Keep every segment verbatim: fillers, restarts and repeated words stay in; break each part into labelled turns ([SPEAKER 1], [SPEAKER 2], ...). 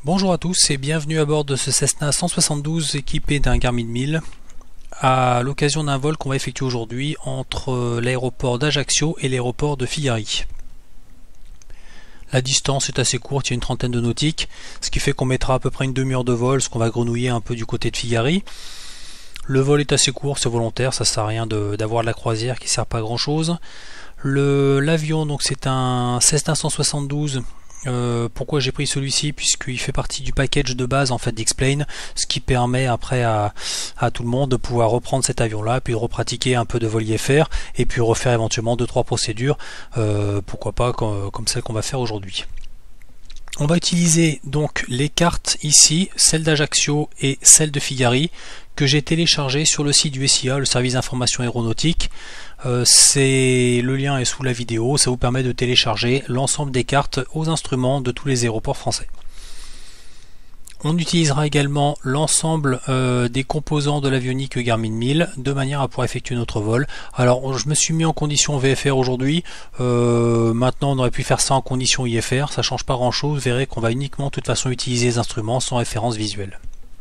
[SPEAKER 1] Bonjour à tous et bienvenue à bord de ce Cessna cent soixante-douze équipé d'un Garmin mille à l'occasion d'un vol qu'on va effectuer aujourd'hui entre l'aéroport d'Ajaccio et l'aéroport de Figari. La distance est assez courte, il y a une trentaine de nautiques, ce qui fait qu'on mettra à peu près une demi-heure de vol, ce qu'on va grenouiller un peu du côté de Figari. Le vol est assez court, c'est volontaire, ça sert à rien d'avoir de, de la croisière qui sert pas à grand chose. L'avion, donc c'est un Cessna cent soixante-douze. Euh, pourquoi j'ai pris celui-ci? Puisqu'il fait partie du package de base en fait d'X-Plane, ce qui permet après à, à tout le monde de pouvoir reprendre cet avion là, puis de repratiquer un peu de vol I F R et puis refaire éventuellement deux trois procédures, euh, pourquoi pas comme, comme celle qu'on va faire aujourd'hui. On va utiliser donc les cartes ici, celle d'Ajaccio et celle de Figari, que j'ai téléchargées sur le site du S I A, le service d'information aéronautique. Euh, c'est le lien est sous la vidéo, ça vous permet de télécharger l'ensemble des cartes aux instruments de tous les aéroports français. On utilisera également l'ensemble euh, des composants de l'avionique Garmin mille de manière à pouvoir effectuer notre vol. Alors je me suis mis en condition V F R aujourd'hui, euh, maintenant on aurait pu faire ça en condition I F R, ça change pas grand chose, vous verrez qu'on va uniquement de toute façon utiliser les instruments sans référence visuelle.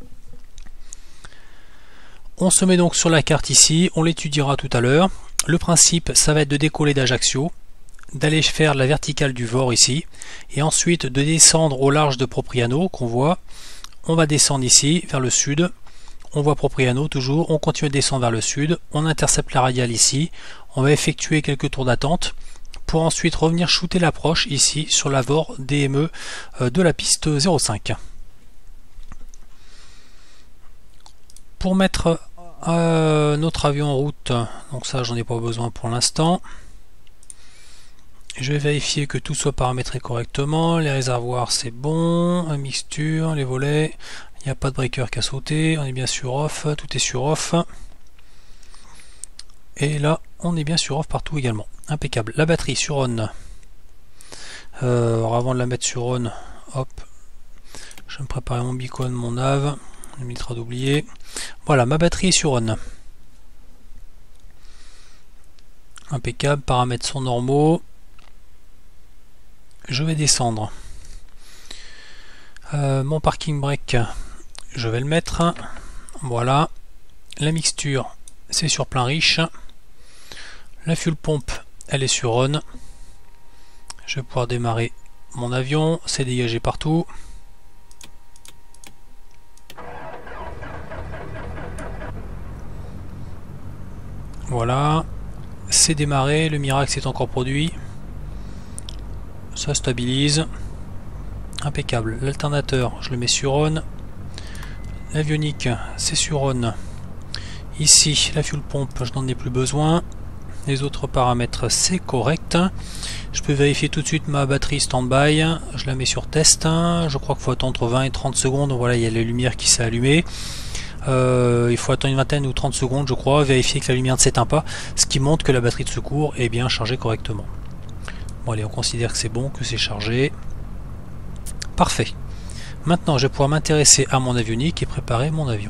[SPEAKER 1] On se met donc sur la carte ici, on l'étudiera tout à l'heure. Le principe, ça va être de décoller d'Ajaccio, d'aller faire la verticale du V O R ici, et ensuite de descendre au large de Propriano qu'on voit. On va descendre ici vers le sud, on voit Propriano toujours, on continue de descendre vers le sud, on intercepte la radiale ici, on va effectuer quelques tours d'attente pour ensuite revenir shooter l'approche ici sur la V O R D M E de la piste zéro cinq. Pour mettre euh, notre avion en route, donc ça j'en ai pas besoin pour l'instant. Je vais vérifier que tout soit paramétré correctement, les réservoirs c'est bon, la mixture, les volets, il n'y a pas de breaker qu'à sauter, on est bien sur off, tout est sur off. Et là on est bien sur off partout également, impeccable. La batterie sur on. Euh, alors avant de la mettre sur on, hop, je vais me préparer mon beacon, mon nav, on évitera d'oublier. Voilà, ma batterie est sur on. Impeccable, paramètres sont normaux. Je vais descendre. Euh, mon parking brake, je vais le mettre. Voilà. La mixture, c'est sur plein riche. La fuel pompe, elle est sur on. Je vais pouvoir démarrer mon avion. C'est dégagé partout. Voilà. C'est démarré. Le Mirax s'est encore produit. Ça stabilise, impeccable. L'alternateur, je le mets sur on. L'avionique, c'est sur on. Ici, la fuel pompe, je n'en ai plus besoin. Les autres paramètres, c'est correct. Je peux vérifier tout de suite ma batterie stand-by. Je la mets sur test. Je crois qu'il faut attendre entre vingt et trente secondes. Voilà, il y a la lumière qui s'est allumée. Euh, il faut attendre une vingtaine ou trente secondes, je crois. Vérifier que la lumière ne s'éteint pas, ce qui montre que la batterie de secours est bien chargée correctement. Bon allez, on considère que c'est bon, que c'est chargé. Parfait. Maintenant, je vais pouvoir m'intéresser à mon avionique et préparer mon avion.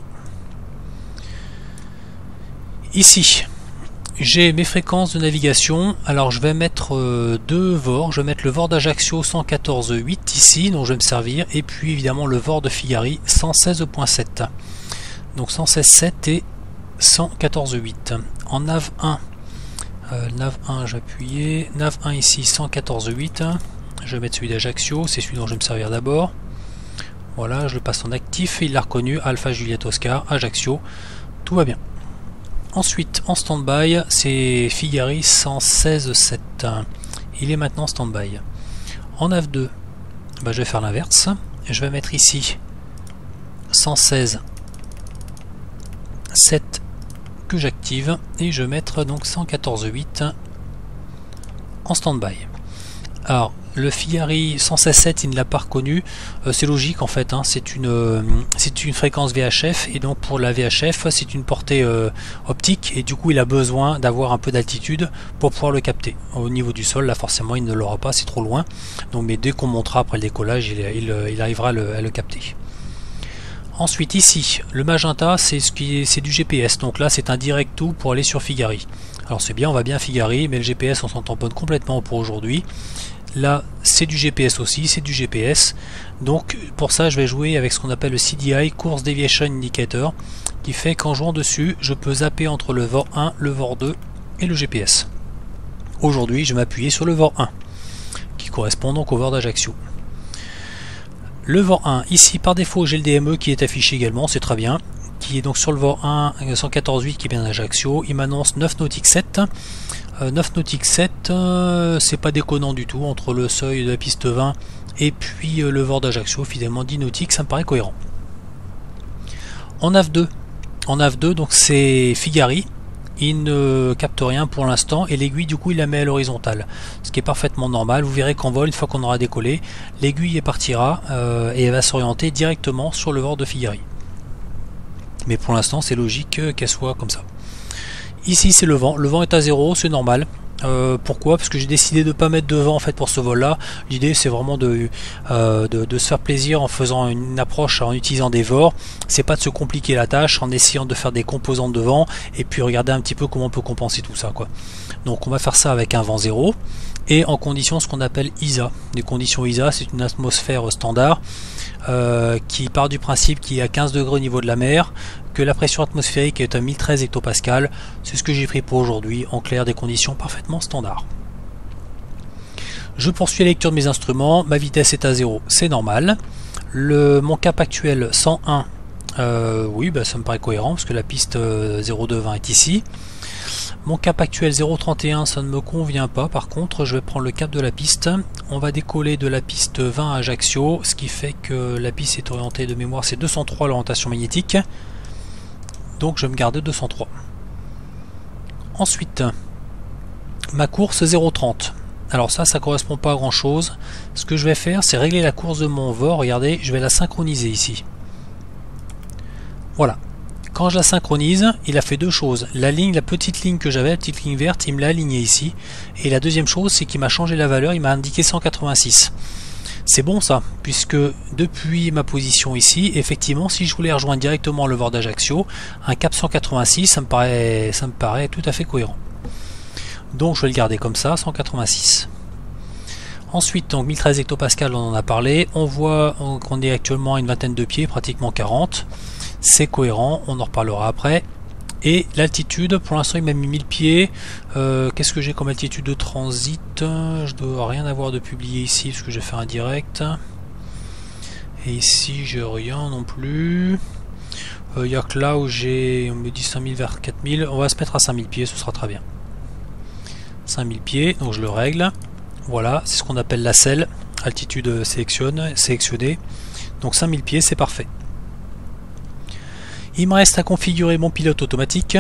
[SPEAKER 1] Ici, j'ai mes fréquences de navigation. Alors, je vais mettre euh, deux V O R. Je vais mettre le V O R d'Ajaccio cent quatorze point huit ici, dont je vais me servir. Et puis, évidemment, le V O R de Figari cent seize point sept. Donc, cent seize point sept et cent quatorze point huit. En nav un. Euh, nav un, j'ai appuyé. nav un ici, cent quatorze point huit. Je vais mettre celui d'Ajaccio, c'est celui dont je vais me servir d'abord. Voilà, je le passe en actif. Il l'a reconnu, Alpha Juliette Oscar, Ajaccio. Tout va bien. Ensuite, en stand-by, c'est Figari cent seize point sept. Il est maintenant stand-by. En nav deux, bah, je vais faire l'inverse. Je vais mettre ici cent seize point sept que j'active et je vais mettre donc cent quatorze point huit en stand-by. Alors le Figari cent seize point sept il ne l'a pas reconnu, euh, c'est logique en fait, hein, c'est une, euh, c'est une fréquence V H F et donc pour la V H F c'est une portée euh, optique et du coup il a besoin d'avoir un peu d'altitude pour pouvoir le capter. Au niveau du sol là forcément il ne l'aura pas, c'est trop loin, donc mais dès qu'on montera après le décollage il, il, il arrivera à le, à le capter. Ensuite ici, le magenta c'est ce qui est, c'est du G P S, donc là c'est un direct tout pour aller sur Figari. Alors c'est bien, on va bien Figari, mais le G P S on s'en tamponne complètement pour aujourd'hui. Là c'est du G P S aussi, c'est du G P S. Donc pour ça je vais jouer avec ce qu'on appelle le C D I, Course Deviation Indicator, qui fait qu'en jouant dessus je peux zapper entre le V O R un, le V O R deux et le G P S. Aujourd'hui je vais m'appuyer sur le V O R un qui correspond donc au V O R d'Ajaccio. Le V O R un, ici par défaut j'ai le D M E qui est affiché également, c'est très bien, qui est donc sur le V O R un cent quatorze virgule huit qui est bien d'Ajaccio. Il m'annonce neuf nautiques sept. Euh, neuf nautiques sept, euh, c'est pas déconnant du tout entre le seuil de la piste vingt et puis euh, le V O R d'Ajaccio. Finalement dix nautiques, ça me paraît cohérent. En Nav deux, en Nav deux donc c'est Figari. Il ne capte rien pour l'instant et l'aiguille du coup il la met à l'horizontale, ce qui est parfaitement normal. Vous verrez qu'en vol, une fois qu'on aura décollé, l'aiguille partira euh, et elle va s'orienter directement sur le V O R de Figari. Mais pour l'instant c'est logique qu'elle soit comme ça. Ici c'est le vent, le vent est à zéro, c'est normal. Euh, pourquoi? Parce que j'ai décidé de ne pas mettre de vent en fait pour ce vol là. L'idée c'est vraiment de, euh, de, de se faire plaisir en faisant une approche, en utilisant des V O R. C'est pas de se compliquer la tâche en essayant de faire des composantes de vent et puis regarder un petit peu comment on peut compenser tout ça, quoi. Donc on va faire ça avec un vent zéro et en conditions ce qu'on appelle I S A. Les conditions I S A, c'est une atmosphère standard euh, qui part du principe qu'il y a quinze degrés au niveau de la mer, que la pression atmosphérique est à mille treize hectopascales. C'est ce que j'ai pris pour aujourd'hui, en clair des conditions parfaitement standards. Je poursuis la lecture de mes instruments, ma vitesse est à zéro, c'est normal. Le, mon cap actuel cent un, euh, oui bah ça me paraît cohérent parce que la piste euh, zéro deux vingt est ici. Mon cap actuel zéro trente et un, ça ne me convient pas, par contre je vais prendre le cap de la piste. On va décoller de la piste vingt à Ajaccio, ce qui fait que la piste est orientée de mémoire, c'est deux cent trois l'orientation magnétique. Donc je vais me garder deux cent trois. Ensuite, ma course zéro trente. Alors ça, ça correspond pas à grand chose. Ce que je vais faire, c'est régler la course de mon V O R. Regardez, je vais la synchroniser ici. Voilà. Quand je la synchronise, il a fait deux choses. La ligne, la petite ligne que j'avais, la petite ligne verte, il me l'a alignée ici. Et la deuxième chose, c'est qu'il m'a changé la valeur, il m'a indiqué cent quatre-vingt-six. C'est bon ça, puisque depuis ma position ici, effectivement, si je voulais rejoindre directement le V O R d'Ajaccio, un cap cent quatre-vingt-six, ça me paraît, ça me paraît tout à fait cohérent. Donc je vais le garder comme ça, cent quatre-vingt-six. Ensuite, donc mille treize hectopascales, on en a parlé. On voit qu'on est actuellement à une vingtaine de pieds, pratiquement quarante. C'est cohérent, on en reparlera après. Et l'altitude, pour l'instant il m'a mis mille pieds. Euh, Qu'est-ce que j'ai comme altitude de transit? Je dois rien avoir de publié ici parce que j'ai fait un direct. Et ici j'ai rien non plus. Il euh, n'y a que là où j'ai, on me dit cinq mille vers quatre mille. On va se mettre à cinq mille pieds, ce sera très bien. cinq mille pieds, donc je le règle. Voilà, c'est ce qu'on appelle la selle. Altitude sélectionne, sélectionnée. Donc cinq mille pieds, c'est parfait. Il me reste à configurer mon pilote automatique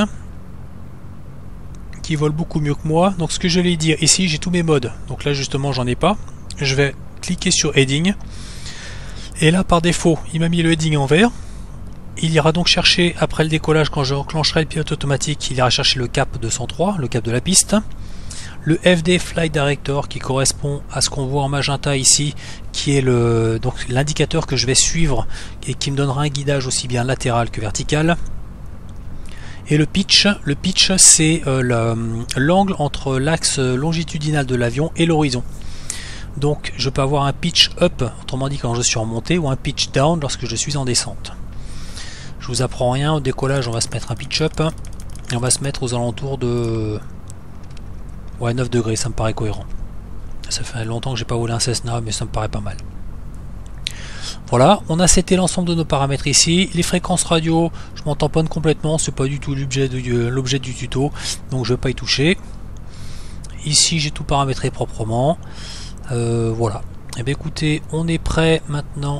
[SPEAKER 1] qui vole beaucoup mieux que moi. Donc ce que je vais dire ici, j'ai tous mes modes. Donc là justement j'en ai pas. Je vais cliquer sur Heading. Et là par défaut, il m'a mis le heading en vert. Il ira donc chercher après le décollage, quand je enclencherai le pilote automatique, il ira chercher le cap deux cent trois, le cap de la piste. Le F D Flight Director qui correspond à ce qu'on voit en magenta ici, qui est le donc l'indicateur que je vais suivre et qui me donnera un guidage aussi bien latéral que vertical. Et le pitch, le pitch c'est euh, l'angle entre l'axe longitudinal de l'avion et l'horizon. Donc je peux avoir un pitch up, autrement dit quand je suis en montée, ou un pitch down lorsque je suis en descente. Je vous apprends rien, au décollage on va se mettre un pitch up et on va se mettre aux alentours de ouais, neuf degrés, ça me paraît cohérent. Ça fait longtemps que j'ai pas volé un Cessna, mais ça me paraît pas mal. Voilà, on a seté l'ensemble de nos paramètres ici. Les fréquences radio, je m'en tamponne complètement, c'est pas du tout l'objet du, du tuto, donc je vais pas y toucher. Ici j'ai tout paramétré proprement. Euh, voilà. Et bien écoutez, on est prêt maintenant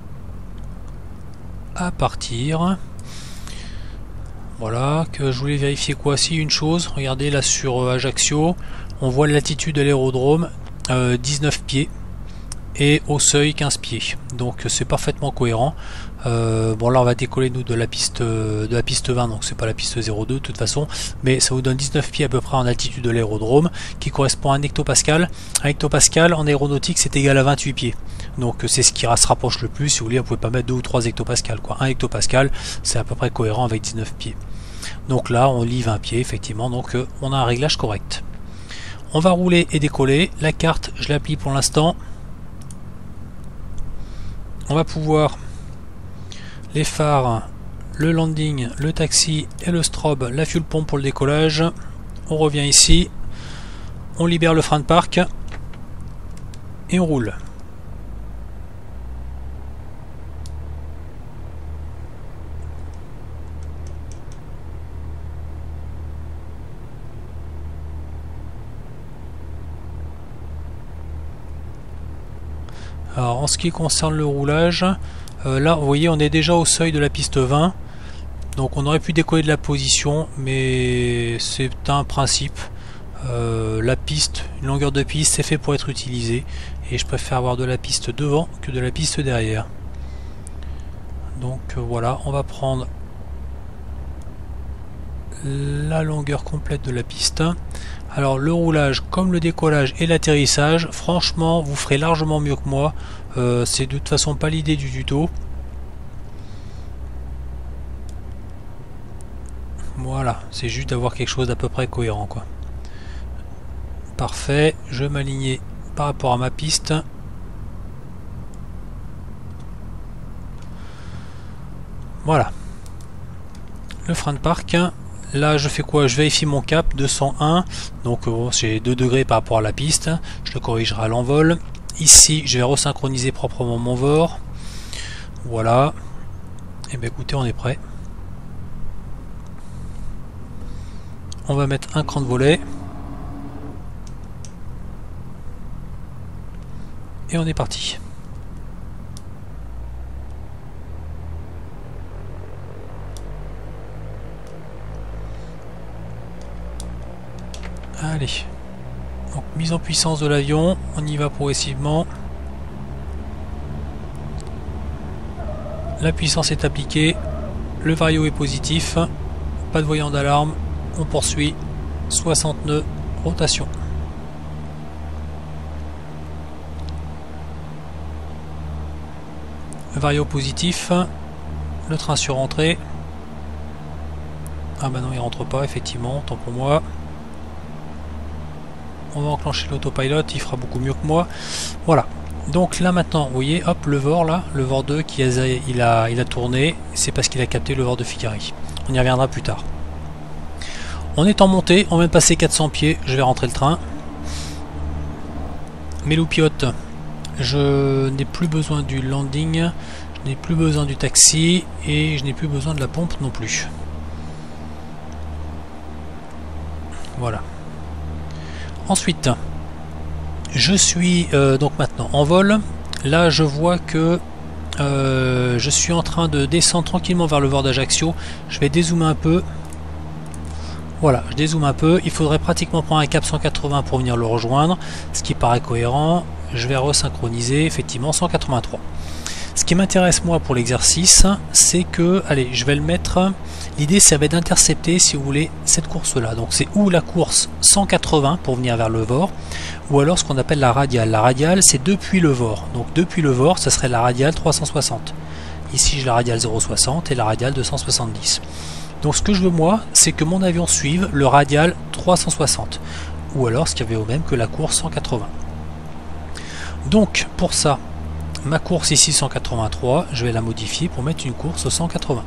[SPEAKER 1] à partir. Voilà, que je voulais vérifier quoi, si une chose, regardez là sur Ajaccio, on voit l'altitude de l'aérodrome, euh, dix-neuf pieds, et au seuil quinze pieds, donc c'est parfaitement cohérent. Euh, bon là on va décoller nous de la piste de la piste vingt, donc c'est pas la piste zéro deux de toute façon, mais ça vous donne dix-neuf pieds à peu près en altitude de l'aérodrome, qui correspond à un hectopascal. Un hectopascal en aéronautique c'est égal à vingt-huit pieds, donc c'est ce qui se rapproche le plus. Si vous voulez, vous pouvez pas mettre deux ou trois hectopascales, quoi. Un hectopascal c'est à peu près cohérent avec dix-neuf pieds. Donc là on lit vingt pieds effectivement, donc euh, on a un réglage correct. On va rouler et décoller. La carte, je l'applique pour l'instant. On va pouvoir les phares, le landing, le taxi et le strobe, la fuel pompe pour le décollage. On revient ici. On libère le frein de parc. Et on roule. Alors en ce qui concerne le roulage, euh, là vous voyez on est déjà au seuil de la piste vingt, donc on aurait pu décoller de la position, mais c'est un principe. Euh, la piste, une longueur de piste, c'est fait pour être utilisé, et je préfère avoir de la piste devant que de la piste derrière. Donc euh, voilà, on va prendre la longueur complète de la piste. Alors le roulage comme le décollage et l'atterrissage, franchement vous ferez largement mieux que moi. Euh, c'est de toute façon pas l'idée du tuto. Voilà, c'est juste d'avoir quelque chose d'à peu près cohérent quoi. Parfait, je vais m'aligner par rapport à ma piste. Voilà. Le frein de parc. Là je fais quoi? Je vérifie mon cap deux cent un, donc bon, j'ai deux degrés par rapport à la piste, je le corrigerai à l'envol. Ici je vais resynchroniser proprement mon V O R. Voilà. Et bien écoutez, on est prêt. On va mettre un cran de volet. Et on est parti. Allez, donc mise en puissance de l'avion, on y va progressivement. La puissance est appliquée, le vario est positif, pas de voyant d'alarme, on poursuit, soixante nœuds, rotation. Le vario positif, le train sur entrée. Ah bah non, il rentre pas, effectivement, tant pour moi. On va enclencher l'autopilot, il fera beaucoup mieux que moi. Voilà. Donc là maintenant, vous voyez, hop, le V O R là, le V O R deux qui a, il a, il a tourné, c'est parce qu'il a capté le V O R de Figari. On y reviendra plus tard. On est en montée, on vient de passer quatre cents pieds, je vais rentrer le train. Mes loupiottes, je n'ai plus besoin du landing, je n'ai plus besoin du taxi et je n'ai plus besoin de la pompe non plus. Voilà. Ensuite, je suis euh, donc maintenant en vol. Là, je vois que euh, je suis en train de descendre tranquillement vers le V O R d'Ajaccio. Je vais dézoomer un peu. Voilà, je dézoome un peu. Il faudrait pratiquement prendre un cap cent quatre-vingts pour venir le rejoindre, ce qui paraît cohérent. Je vais resynchroniser, effectivement, cent quatre-vingt-trois. Ce qui m'intéresse moi pour l'exercice, c'est que, allez, je vais le mettre. L'idée, ça va être d'intercepter, si vous voulez, cette course-là. Donc, c'est ou la course cent quatre-vingts pour venir vers le V O R, ou alors ce qu'on appelle la radiale. La radiale, c'est depuis le V O R. Donc, depuis le V O R, ça serait la radiale trois cent soixante. Ici, j'ai la radiale zéro virgule soixante et la radiale deux cent soixante-dix. Donc, ce que je veux, moi, c'est que mon avion suive le radial trois cent soixante. Ou alors, ce qui avait au même que la course cent quatre-vingts. Donc, pour ça, ma course ici cent quatre-vingt-trois, je vais la modifier pour mettre une course cent quatre-vingts.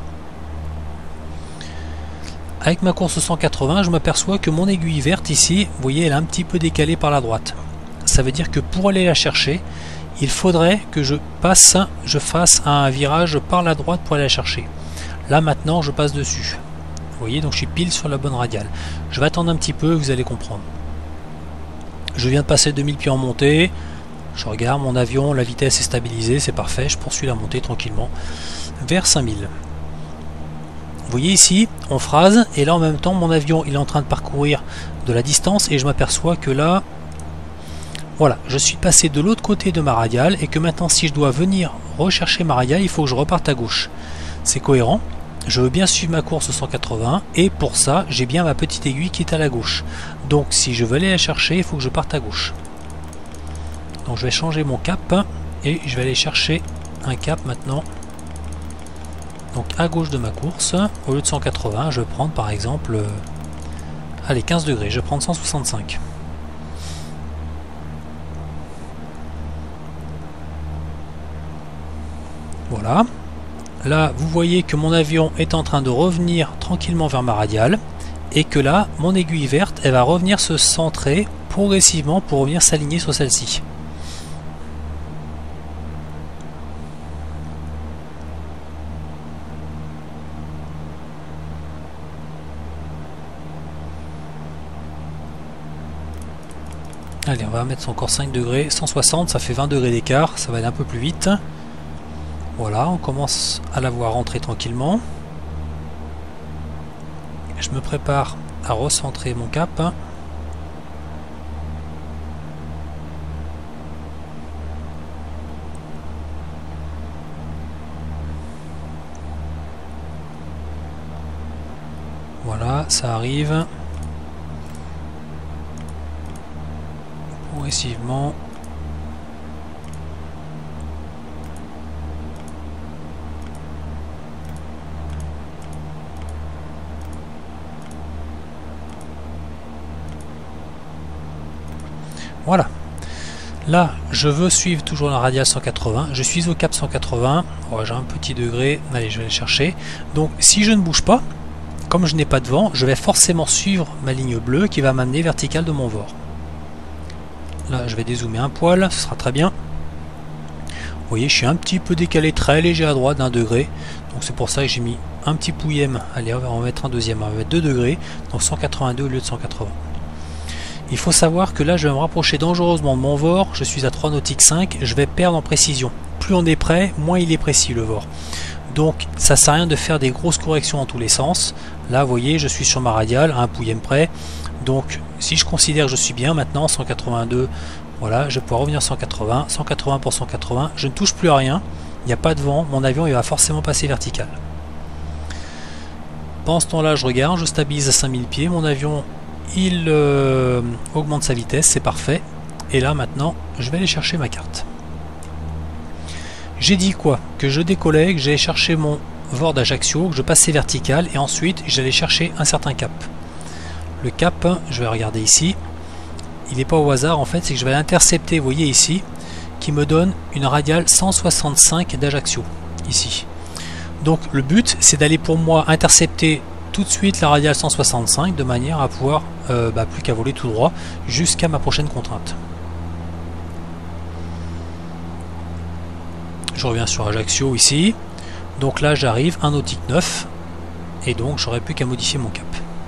[SPEAKER 1] Avec ma course cent quatre-vingts, je m'aperçois que mon aiguille verte ici, vous voyez, elle est un petit peu décalée par la droite. Ça veut dire que pour aller la chercher, il faudrait que je passe, je fasse un virage par la droite pour aller la chercher. Là maintenant, je passe dessus. Vous voyez, donc je suis pile sur la bonne radiale. Je vais attendre un petit peu, vous allez comprendre. Je viens de passer deux mille pieds en montée. Je regarde mon avion, la vitesse est stabilisée, c'est parfait. Je poursuis la montée tranquillement vers cinq mille. Vous voyez ici, on phrase, et là en même temps, mon avion il est en train de parcourir de la distance, et je m'aperçois que là, voilà, je suis passé de l'autre côté de ma radiale, et que maintenant, si je dois venir rechercher ma radiale, il faut que je reparte à gauche. C'est cohérent. Je veux bien suivre ma course cent quatre-vingts, et pour ça, j'ai bien ma petite aiguille qui est à la gauche. Donc, si je veux aller la chercher, il faut que je parte à gauche. Donc, je vais changer mon cap, et je vais aller chercher un cap maintenant. Donc à gauche de ma course, au lieu de cent quatre-vingts, je vais prendre par exemple, euh, allez, quinze degrés, je vais prendre cent soixante-cinq. Voilà. Là, vous voyez que mon avion est en train de revenir tranquillement vers ma radiale et que là, mon aiguille verte, elle va revenir se centrer progressivement pour revenir s'aligner sur celle-ci. Allez, on va mettre encore cinq degrés, cent soixante, ça fait vingt degrés d'écart, ça va aller un peu plus vite. Voilà, on commence à la voir rentrer tranquillement. Je me prépare à recentrer mon cap. Voilà, ça arrive. Progressivement. Voilà. Là, je veux suivre toujours la radiale cent quatre-vingts. Je suis au cap cent quatre-vingts. Oh, j'ai un petit degré. Allez, je vais aller chercher. Donc, si je ne bouge pas, comme je n'ai pas de vent, je vais forcément suivre ma ligne bleue qui va m'amener verticale de mon V O R. Là, je vais dézoomer un poil. Ce sera très bien. Vous voyez, je suis un petit peu décalé, très léger à droite d'un degré. Donc, c'est pour ça que j'ai mis un petit pouillème. Allez, on va en mettre un deuxième. On va mettre deux degrés. Donc, cent quatre-vingt-deux au lieu de cent quatre-vingts. Il faut savoir que là je vais me rapprocher dangereusement de mon V O R, je suis à trois nautiques cinq, je vais perdre en précision. Plus on est près, moins il est précis le V O R. Donc ça sert à rien de faire des grosses corrections en tous les sens. Là vous voyez, je suis sur ma radiale, à un pouillème près. Donc si je considère que je suis bien maintenant, cent quatre-vingt-deux, voilà, je vais pouvoir revenir cent quatre-vingts, cent quatre-vingts pour cent quatre-vingts, je ne touche plus à rien, il n'y a pas de vent, mon avion il va forcément passer vertical. Pendant ce temps-là, je regarde, je stabilise à cinq mille pieds, mon avion il euh, augmente sa vitesse, c'est parfait. Et là maintenant, je vais aller chercher ma carte. J'ai dit quoi? Que je décollais, que j'allais chercher mon V O R d'Ajaccio, que je passais vertical et ensuite j'allais chercher un certain cap. Le cap, je vais regarder ici, il n'est pas au hasard en fait, c'est que je vais l'intercepter, vous voyez ici, qui me donne une radiale cent soixante-cinq d'Ajaccio, ici. Donc le but, c'est d'aller pour moi intercepter tout de suite la radiale cent soixante-cinq de manière à pouvoir euh, bah, plus qu'à voler tout droit jusqu'à ma prochaine contrainte. Je reviens sur Ajaccio ici, donc là j'arrive un nautique neuf et donc j'aurai plus qu'à modifier mon cap.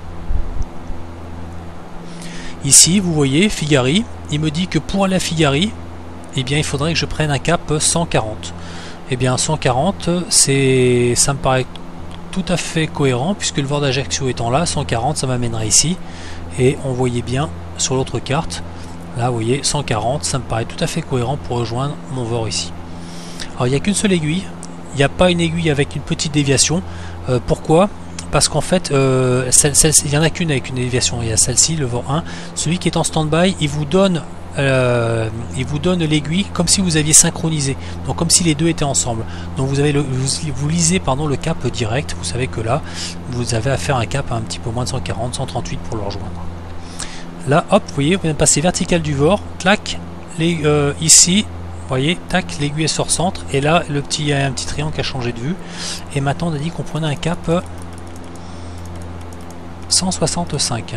[SPEAKER 1] Ici vous voyez Figari, il me dit que pour aller à Figari, eh bien il faudrait que je prenne un cap cent quarante. Et eh bien cent quarante, c'est, ça me paraît tout à fait cohérent puisque le V O R d'Ajaccio étant là, cent quarante ça m'amènerait ici et on voyait bien sur l'autre carte, là vous voyez cent quarante, ça me paraît tout à fait cohérent pour rejoindre mon V O R ici. Alors il n'y a qu'une seule aiguille, il n'y a pas une aiguille avec une petite déviation. Euh, pourquoi? Parce qu'en fait euh, celle, celle, il n'y en a qu'une avec une déviation, il y a celle-ci, le V O R un, celui qui est en stand-by il vous donne Euh, il vous donne l'aiguille comme si vous aviez synchronisé, donc comme si les deux étaient ensemble. Donc vous avez le, vous, vous lisez pardon le cap direct. Vous savez que là vous avez à faire un cap à un petit peu moins de cent quarante, cent trente-huit pour le rejoindre. Là hop, vous voyez, vous venez de passer vertical du V O R, clac, les, euh, ici, vous voyez, tac, l'aiguille est sur centre et là le petit, il y a un petit triangle qui a changé de vue. Et maintenant on a dit qu'on prenait un cap cent soixante-cinq.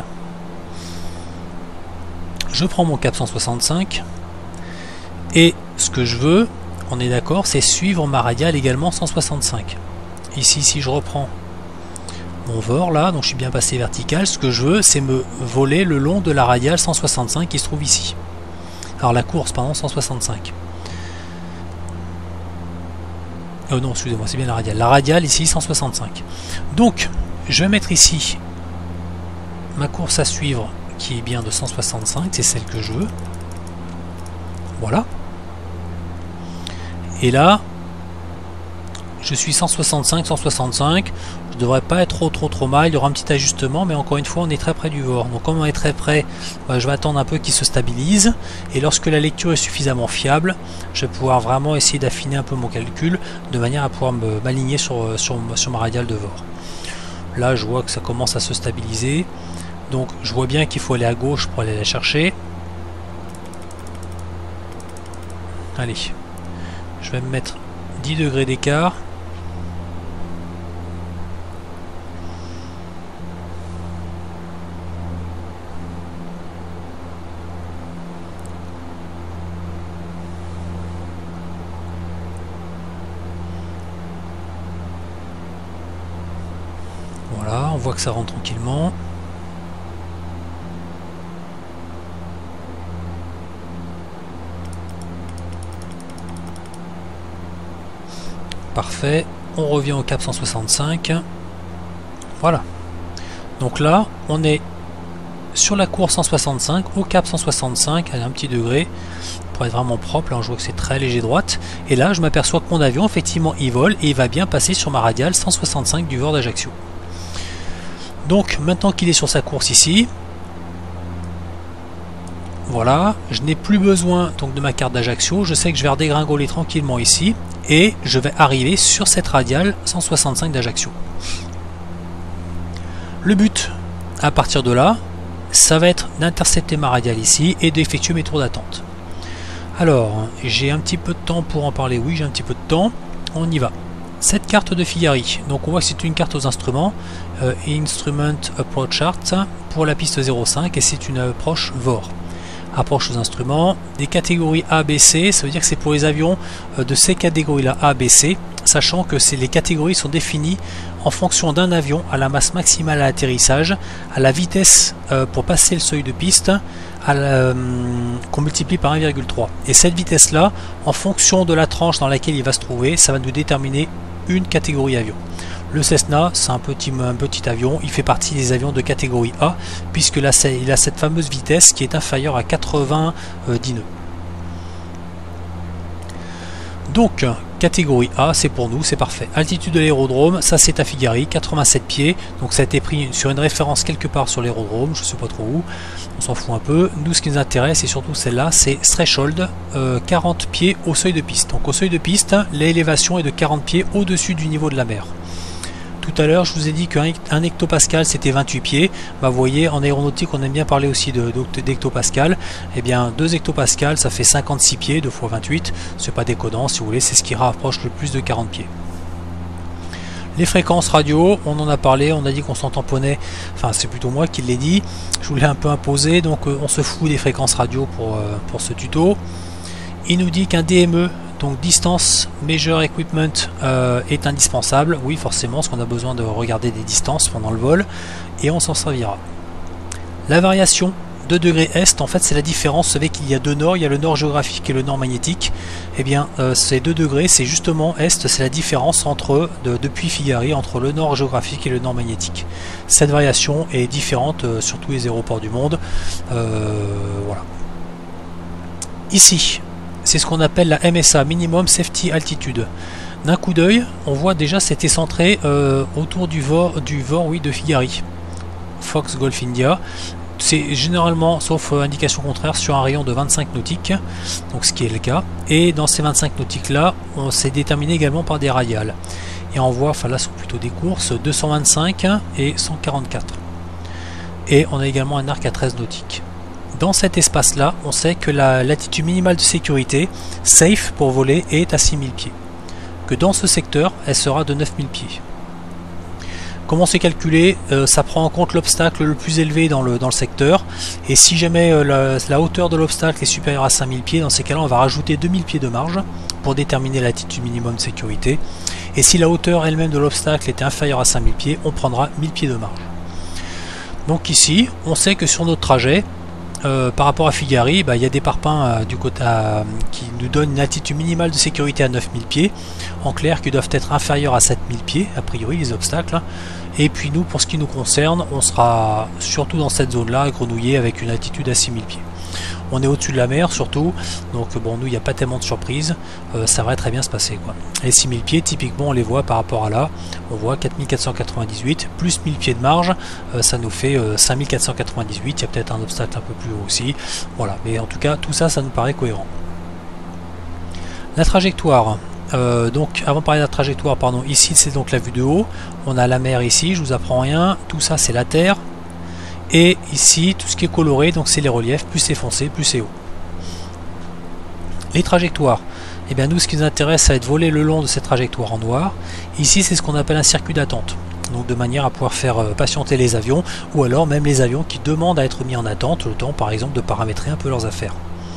[SPEAKER 1] Je prends mon cap cent soixante-cinq et ce que je veux, on est d'accord, c'est suivre ma radiale également cent soixante-cinq. Ici, si je reprends mon V O R là, donc je suis bien passé vertical, ce que je veux, c'est me voler le long de la radiale cent soixante-cinq qui se trouve ici. Alors la course, pardon, cent soixante-cinq. Oh non, excusez-moi, c'est bien la radiale. La radiale ici, cent soixante-cinq. Donc, je vais mettre ici ma course à suivre qui est bien de cent soixante-cinq, c'est celle que je veux. Voilà. Et là, je suis cent soixante-cinq, cent soixante-cinq. Je devrais pas être trop trop trop mal. Il y aura un petit ajustement, mais encore une fois, on est très près du V O R. Donc comme on est très près, je vais attendre un peu qu'il se stabilise. Et lorsque la lecture est suffisamment fiable, je vais pouvoir vraiment essayer d'affiner un peu mon calcul de manière à pouvoir m'aligner sur, sur, sur ma radiale de V O R. Là, je vois que ça commence à se stabiliser. Donc je vois bien qu'il faut aller à gauche pour aller la chercher. Allez, je vais me mettre dix degrés d'écart. Voilà, on voit que ça rentre tranquillement. Parfait, on revient au cap cent soixante-cinq. Voilà. Donc là, on est sur la course cent soixante-cinq, au cap cent soixante-cinq, à un petit degré, pour être vraiment propre. Là, je vois que c'est très léger droite. Et là, je m'aperçois que mon avion, effectivement, il vole et il va bien passer sur ma radiale cent soixante-cinq du V O R d'Ajaccio. Donc, maintenant qu'il est sur sa course ici, voilà, je n'ai plus besoin donc de ma carte d'Ajaccio. Je sais que je vais redégringoler tranquillement ici. Et je vais arriver sur cette radiale cent soixante-cinq d'Ajaccio. Le but, à partir de là, ça va être d'intercepter ma radiale ici et d'effectuer mes tours d'attente. Alors, j'ai un petit peu de temps pour en parler. Oui, j'ai un petit peu de temps. On y va. Cette carte de Figari, donc on voit que c'est une carte aux instruments, euh, Instrument Approach Chart pour la piste zéro cinq et c'est une approche V O R. Approche aux instruments, des catégories A, B, C, ça veut dire que c'est pour les avions de ces catégories-là, A, B, C, sachant que les catégories sont définies en fonction d'un avion à la masse maximale à l'atterrissage, à la vitesse euh, pour passer le seuil de piste, euh, qu'on multiplie par un virgule trois. Et cette vitesse-là, en fonction de la tranche dans laquelle il va se trouver, ça va nous déterminer une catégorie avion. Le Cessna, c'est un petit, un petit avion, il fait partie des avions de catégorie A, puisque là, il a cette fameuse vitesse qui est inférieure à quatre-vingt-dix nœuds. Donc, catégorie A, c'est pour nous, c'est parfait. Altitude de l'aérodrome, ça c'est à Figari, quatre-vingt-sept pieds, donc ça a été pris sur une référence quelque part sur l'aérodrome, je ne sais pas trop où, on s'en fout un peu. Nous, ce qui nous intéresse, et surtout celle-là, c'est threshold, euh, quarante pieds au seuil de piste. Donc au seuil de piste, l'élévation est de quarante pieds au-dessus du niveau de la mer. Tout à l'heure, je vous ai dit qu'un hectopascal c'était vingt-huit pieds. Bah, vous voyez, en aéronautique, on aime bien parler aussi d'hectopascal. Eh bien, deux hectopascales, ça fait cinquante-six pieds, deux fois vingt-huit. C'est pas déconnant, si vous voulez, c'est ce qui rapproche le plus de quarante pieds. Les fréquences radio, on en a parlé, on a dit qu'on s'en tamponnait. Enfin, c'est plutôt moi qui l'ai dit. Je vous l'ai un peu imposé, donc euh, on se fout des fréquences radio pour, euh, pour ce tuto. Il nous dit qu'un D M E, donc Distance Measure Equipment, euh, est indispensable. Oui, forcément, parce qu'on a besoin de regarder des distances pendant le vol, et on s'en servira. La variation de degré est, en fait, c'est la différence. Vous savez qu'il y a deux nord, il y a le nord géographique et le nord magnétique. Eh bien, euh, ces deux degrés, c'est justement est, c'est la différence entre de, depuis Figari entre le nord géographique et le nord magnétique. Cette variation est différente euh, sur tous les aéroports du monde. Euh, voilà. Ici, c'est ce qu'on appelle la M S A, Minimum Safety Altitude. D'un coup d'œil, on voit déjà c'était centré euh, autour du V O R, du V O R oui, de Figari. Fox Golf India. C'est généralement, sauf euh, indication contraire, sur un rayon de vingt-cinq nautiques, donc ce qui est le cas. Et dans ces vingt-cinq nautiques là, on s'est déterminé également par des radiales. Et on voit, enfin là sont plutôt des courses, deux cent vingt-cinq et cent quarante-quatre. Et on a également un arc à treize nautiques. Dans cet espace-là, on sait que la latitude minimale de sécurité, safe pour voler, est à six mille pieds. Que dans ce secteur, elle sera de neuf mille pieds. Comment c'est calculé? euh, Ça prend en compte l'obstacle le plus élevé dans le, dans le secteur. Et si jamais euh, la, la hauteur de l'obstacle est supérieure à cinq mille pieds, dans ces cas-là, on va rajouter deux mille pieds de marge pour déterminer la latitude minimum de sécurité. Et si la hauteur elle-même de l'obstacle était inférieure à cinq mille pieds, on prendra mille pieds de marge. Donc ici, on sait que sur notre trajet, Euh, par rapport à Figari, bah, il y a des parpaings euh, du côté euh, qui nous donnent une altitude minimale de sécurité à neuf mille pieds, en clair qui doivent être inférieurs à sept mille pieds, a priori les obstacles. Hein. Et puis nous, pour ce qui nous concerne, on sera surtout dans cette zone-là, grenouillé avec une altitude à six mille pieds. On est au-dessus de la mer surtout, donc bon, nous il n'y a pas tellement de surprises, euh, ça va très bien se passer quoi. Les six mille pieds, typiquement on les voit par rapport à là, on voit quatre mille quatre cent quatre-vingt-dix-huit, plus mille pieds de marge, euh, ça nous fait euh, cinq mille quatre cent quatre-vingt-dix-huit, il y a peut-être un obstacle un peu plus haut aussi, voilà, mais en tout cas tout ça, ça nous paraît cohérent. La trajectoire, euh, donc avant de parler de la trajectoire, pardon, ici c'est donc la vue de haut, on a la mer ici, je vous apprends rien, tout ça c'est la terre. Et ici, tout ce qui est coloré, donc c'est les reliefs, plus c'est foncé, plus c'est haut. Les trajectoires, Et bien nous, ce qui nous intéresse, ça va être voler le long de cette trajectoire en noir. Ici, c'est ce qu'on appelle un circuit d'attente. Donc de manière à pouvoir faire patienter les avions, ou alors même les avions qui demandent à être mis en attente, le temps par exemple de paramétrer un peu leurs affaires.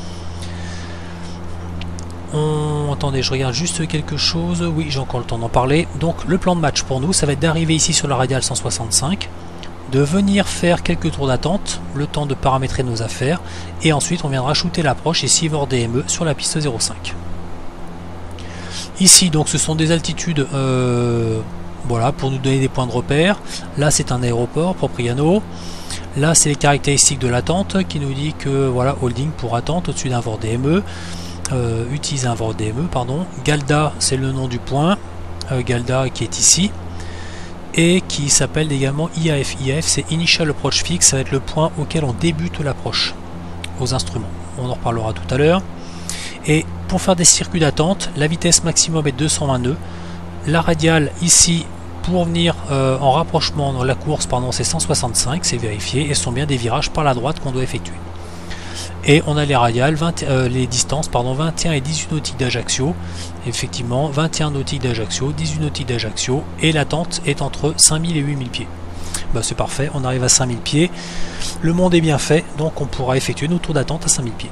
[SPEAKER 1] On... Attendez, je regarde juste quelque chose. Oui, j'ai encore le temps d'en parler. Donc le plan de match pour nous, ça va être d'arriver ici sur la radiale cent soixante-cinq, de venir faire quelques tours d'attente, le temps de paramétrer nos affaires, et ensuite on viendra shooter l'approche ici vers D M E sur la piste zéro cinq. Ici donc ce sont des altitudes euh, voilà, pour nous donner des points de repère. Là c'est un aéroport, Propriano. Là c'est les caractéristiques de l'attente qui nous dit que voilà, holding pour attente au-dessus d'un V O R D M E. Euh, utiliser un V O R D M E, pardon. Galda, c'est le nom du point, euh, Galda qui est ici, et qui s'appelle également I A F. I A F, c'est Initial Approach Fix, ça va être le point auquel on débute l'approche aux instruments. On en reparlera tout à l'heure. Et pour faire des circuits d'attente, la vitesse maximum est deux cent vingt nœuds. La radiale ici, pour venir euh, en rapprochement dans la course, pardon, c'est cent soixante-cinq, c'est vérifié, et ce sont bien des virages par la droite qu'on doit effectuer. Et on a les radiales, vingt, euh, les distances, pardon, vingt et un et dix-huit nautiques d'Ajaccio. Effectivement, vingt et un nautiques d'Ajaccio, dix-huit nautiques d'Ajaccio, et l'attente est entre cinq mille et huit mille pieds. Bah, c'est parfait, on arrive à cinq mille pieds. Le monde est bien fait, donc on pourra effectuer nos tours d'attente à cinq mille pieds.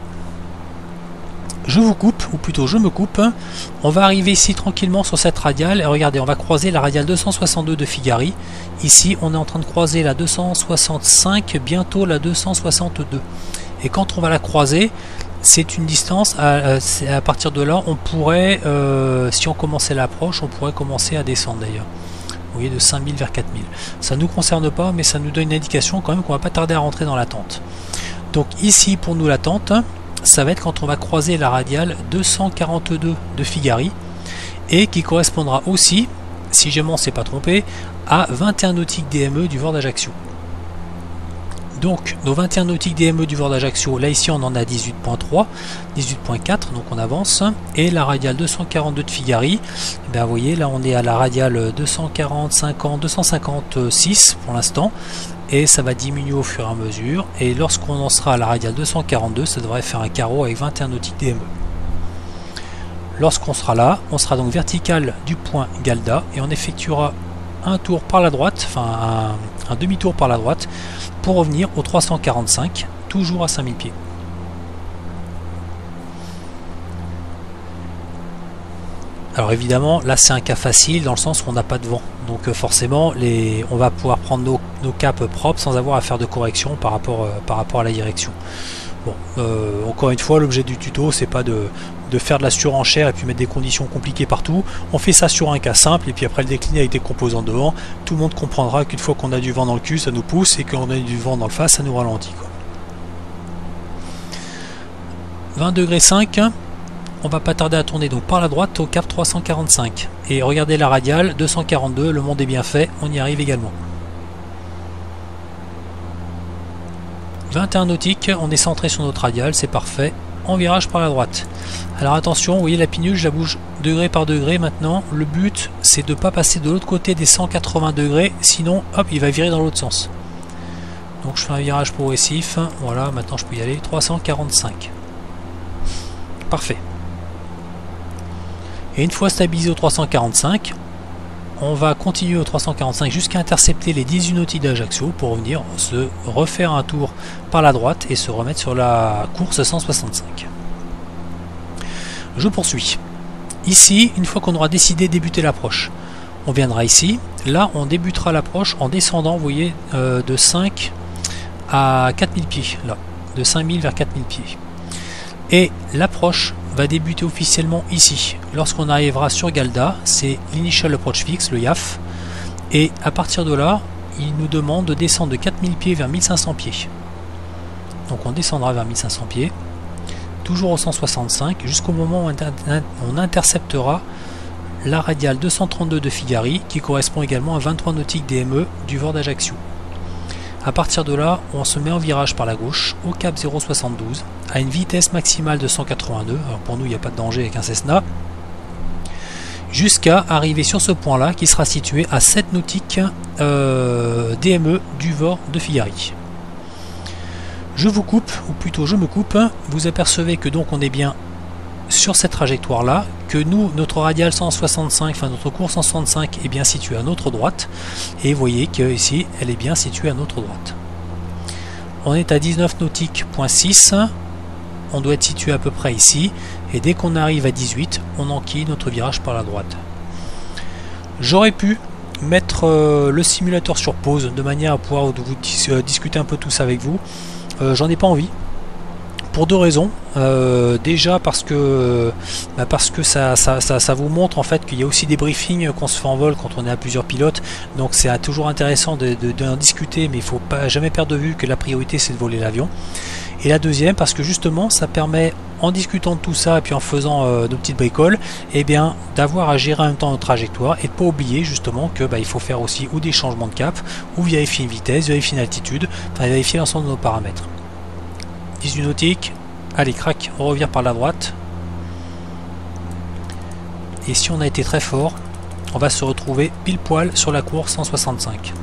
[SPEAKER 1] Je vous coupe, ou plutôt je me coupe. On va arriver ici tranquillement sur cette radiale, et regardez, on va croiser la radiale deux cent soixante-deux de Figari. Ici, on est en train de croiser la deux cent soixante-cinq, bientôt la deux cent soixante-deux. Et quand on va la croiser, c'est une distance, à, à partir de là, on pourrait, euh, si on commençait l'approche, on pourrait commencer à descendre d'ailleurs. Vous voyez, de cinq mille vers quatre mille. Ça ne nous concerne pas, mais ça nous donne une indication quand même qu'on va pas tarder à rentrer dans l'attente. Donc ici, pour nous, l'attente, ça va être quand on va croiser la radiale deux cent quarante-deux de Figari, et qui correspondra aussi, si jamais on ne s'est pas trompé, à vingt et un nautiques D M E du V O R d'Ajaccio. Donc nos vingt et un nautiques D M E du V O R d'Ajaccio, là ici on en a dix-huit virgule trois, dix-huit virgule quatre, donc on avance. Et la radiale deux cent quarante-deux de Figari, ben vous voyez là on est à la radiale deux cent quarante, cinquante, deux cent cinquante-six pour l'instant, et ça va diminuer au fur et à mesure. Et lorsqu'on en sera à la radiale deux cent quarante-deux, ça devrait faire un carreau avec vingt et un nautiques D M E. Lorsqu'on sera là, on sera donc vertical du point Galda, et on effectuera un tour par la droite, enfin un, un demi-tour par la droite, pour revenir au trois cent quarante-cinq, toujours à cinq mille pieds. Alors évidemment, là c'est un cas facile dans le sens où on n'a pas de vent. Donc euh, forcément, les, on va pouvoir prendre nos, nos caps propres sans avoir à faire de correction par rapport, euh, par rapport à la direction. Bon, euh, encore une fois, l'objet du tuto, c'est pas de, de faire de la surenchère et puis mettre des conditions compliquées partout. On fait ça sur un cas simple et puis après le décliner avec des composants devant. Tout le monde comprendra qu'une fois qu'on a du vent dans le cul, ça nous pousse, et qu'on a du vent dans le face, ça nous ralentit, quoi. vingt degrés cinq, on va pas tarder à tourner donc par la droite au cap trois cent quarante-cinq. Et regardez la radiale, deux cent quarante-deux, le monde est bien fait, on y arrive également. vingt et un nautiques, on est centré sur notre radiale, c'est parfait, en virage par la droite. Alors attention, vous voyez la pinule, je la bouge degré par degré maintenant. Le but, c'est de ne pas passer de l'autre côté des cent quatre-vingts degrés, sinon, hop, il va virer dans l'autre sens. Donc je fais un virage progressif, voilà, maintenant je peux y aller, trois cent quarante-cinq. Parfait. Et une fois stabilisé au trois cent quarante-cinq, on va continuer au trois cent quarante-cinq jusqu'à intercepter les dix-huit nautiques d'Ajaccio pour revenir se refaire un tour par la droite et se remettre sur la course cent soixante-cinq. Je poursuis. Ici, une fois qu'on aura décidé de débuter l'approche, on viendra ici. Là, on débutera l'approche en descendant, vous voyez, euh, de cinq à quatre mille pieds. Là, de cinq mille vers quatre mille pieds. Et l'approche va débuter officiellement ici. Lorsqu'on arrivera sur Galda, c'est l'Initial Approach Fix, le I A F. Et à partir de là, il nous demande de descendre de quatre mille pieds vers mille cinq cents pieds. Donc on descendra vers mille cinq cents pieds, toujours au cent soixante-cinq, jusqu'au moment où on interceptera la radiale deux cent trente-deux de Figari, qui correspond également à vingt-trois nautiques D M E du V O R d'Ajaccio. À partir de là, on se met en virage par la gauche, au cap zéro virgule soixante-douze, à une vitesse maximale de cent quatre-vingt-deux, alors pour nous il n'y a pas de danger avec un Cessna, jusqu'à arriver sur ce point-là, qui sera situé à sept nautiques euh, D M E du V O R de Figari. Je vous coupe, ou plutôt je me coupe, vous apercevez que donc on est bien sur cette trajectoire là, que nous, notre radial cent soixante-cinq, enfin notre course cent soixante-cinq est bien située à notre droite, et vous voyez que ici elle est bien située à notre droite. On est à dix-neuf nautiques point six, on doit être situé à peu près ici, et dès qu'on arrive à dix-huit, on enquille notre virage par la droite. J'aurais pu mettre euh, le simulateur sur pause de manière à pouvoir vous dis euh, discuter un peu tout ça avec vous. Euh, j'en ai pas envie. Pour deux raisons. Euh, déjà parce que bah parce que ça, ça, ça, ça vous montre en fait qu'il y a aussi des briefings qu'on se fait en vol quand on est à plusieurs pilotes. Donc c'est toujours intéressant d'en de, de, discuter, mais il faut pas jamais perdre de vue que la priorité c'est de voler l'avion. Et la deuxième parce que justement ça permet, en discutant de tout ça et puis en faisant euh, nos petites bricoles, eh bien d'avoir à gérer en même temps notre trajectoire et de pas oublier justement que bah, il faut faire aussi ou des changements de cap, ou vérifier une vitesse, vérifier une altitude, enfin vérifier l'ensemble de nos paramètres. dix-huit nautiques, allez crac, on revient par la droite. Et si on a été très fort, on va se retrouver pile poil sur la course cent soixante-cinq.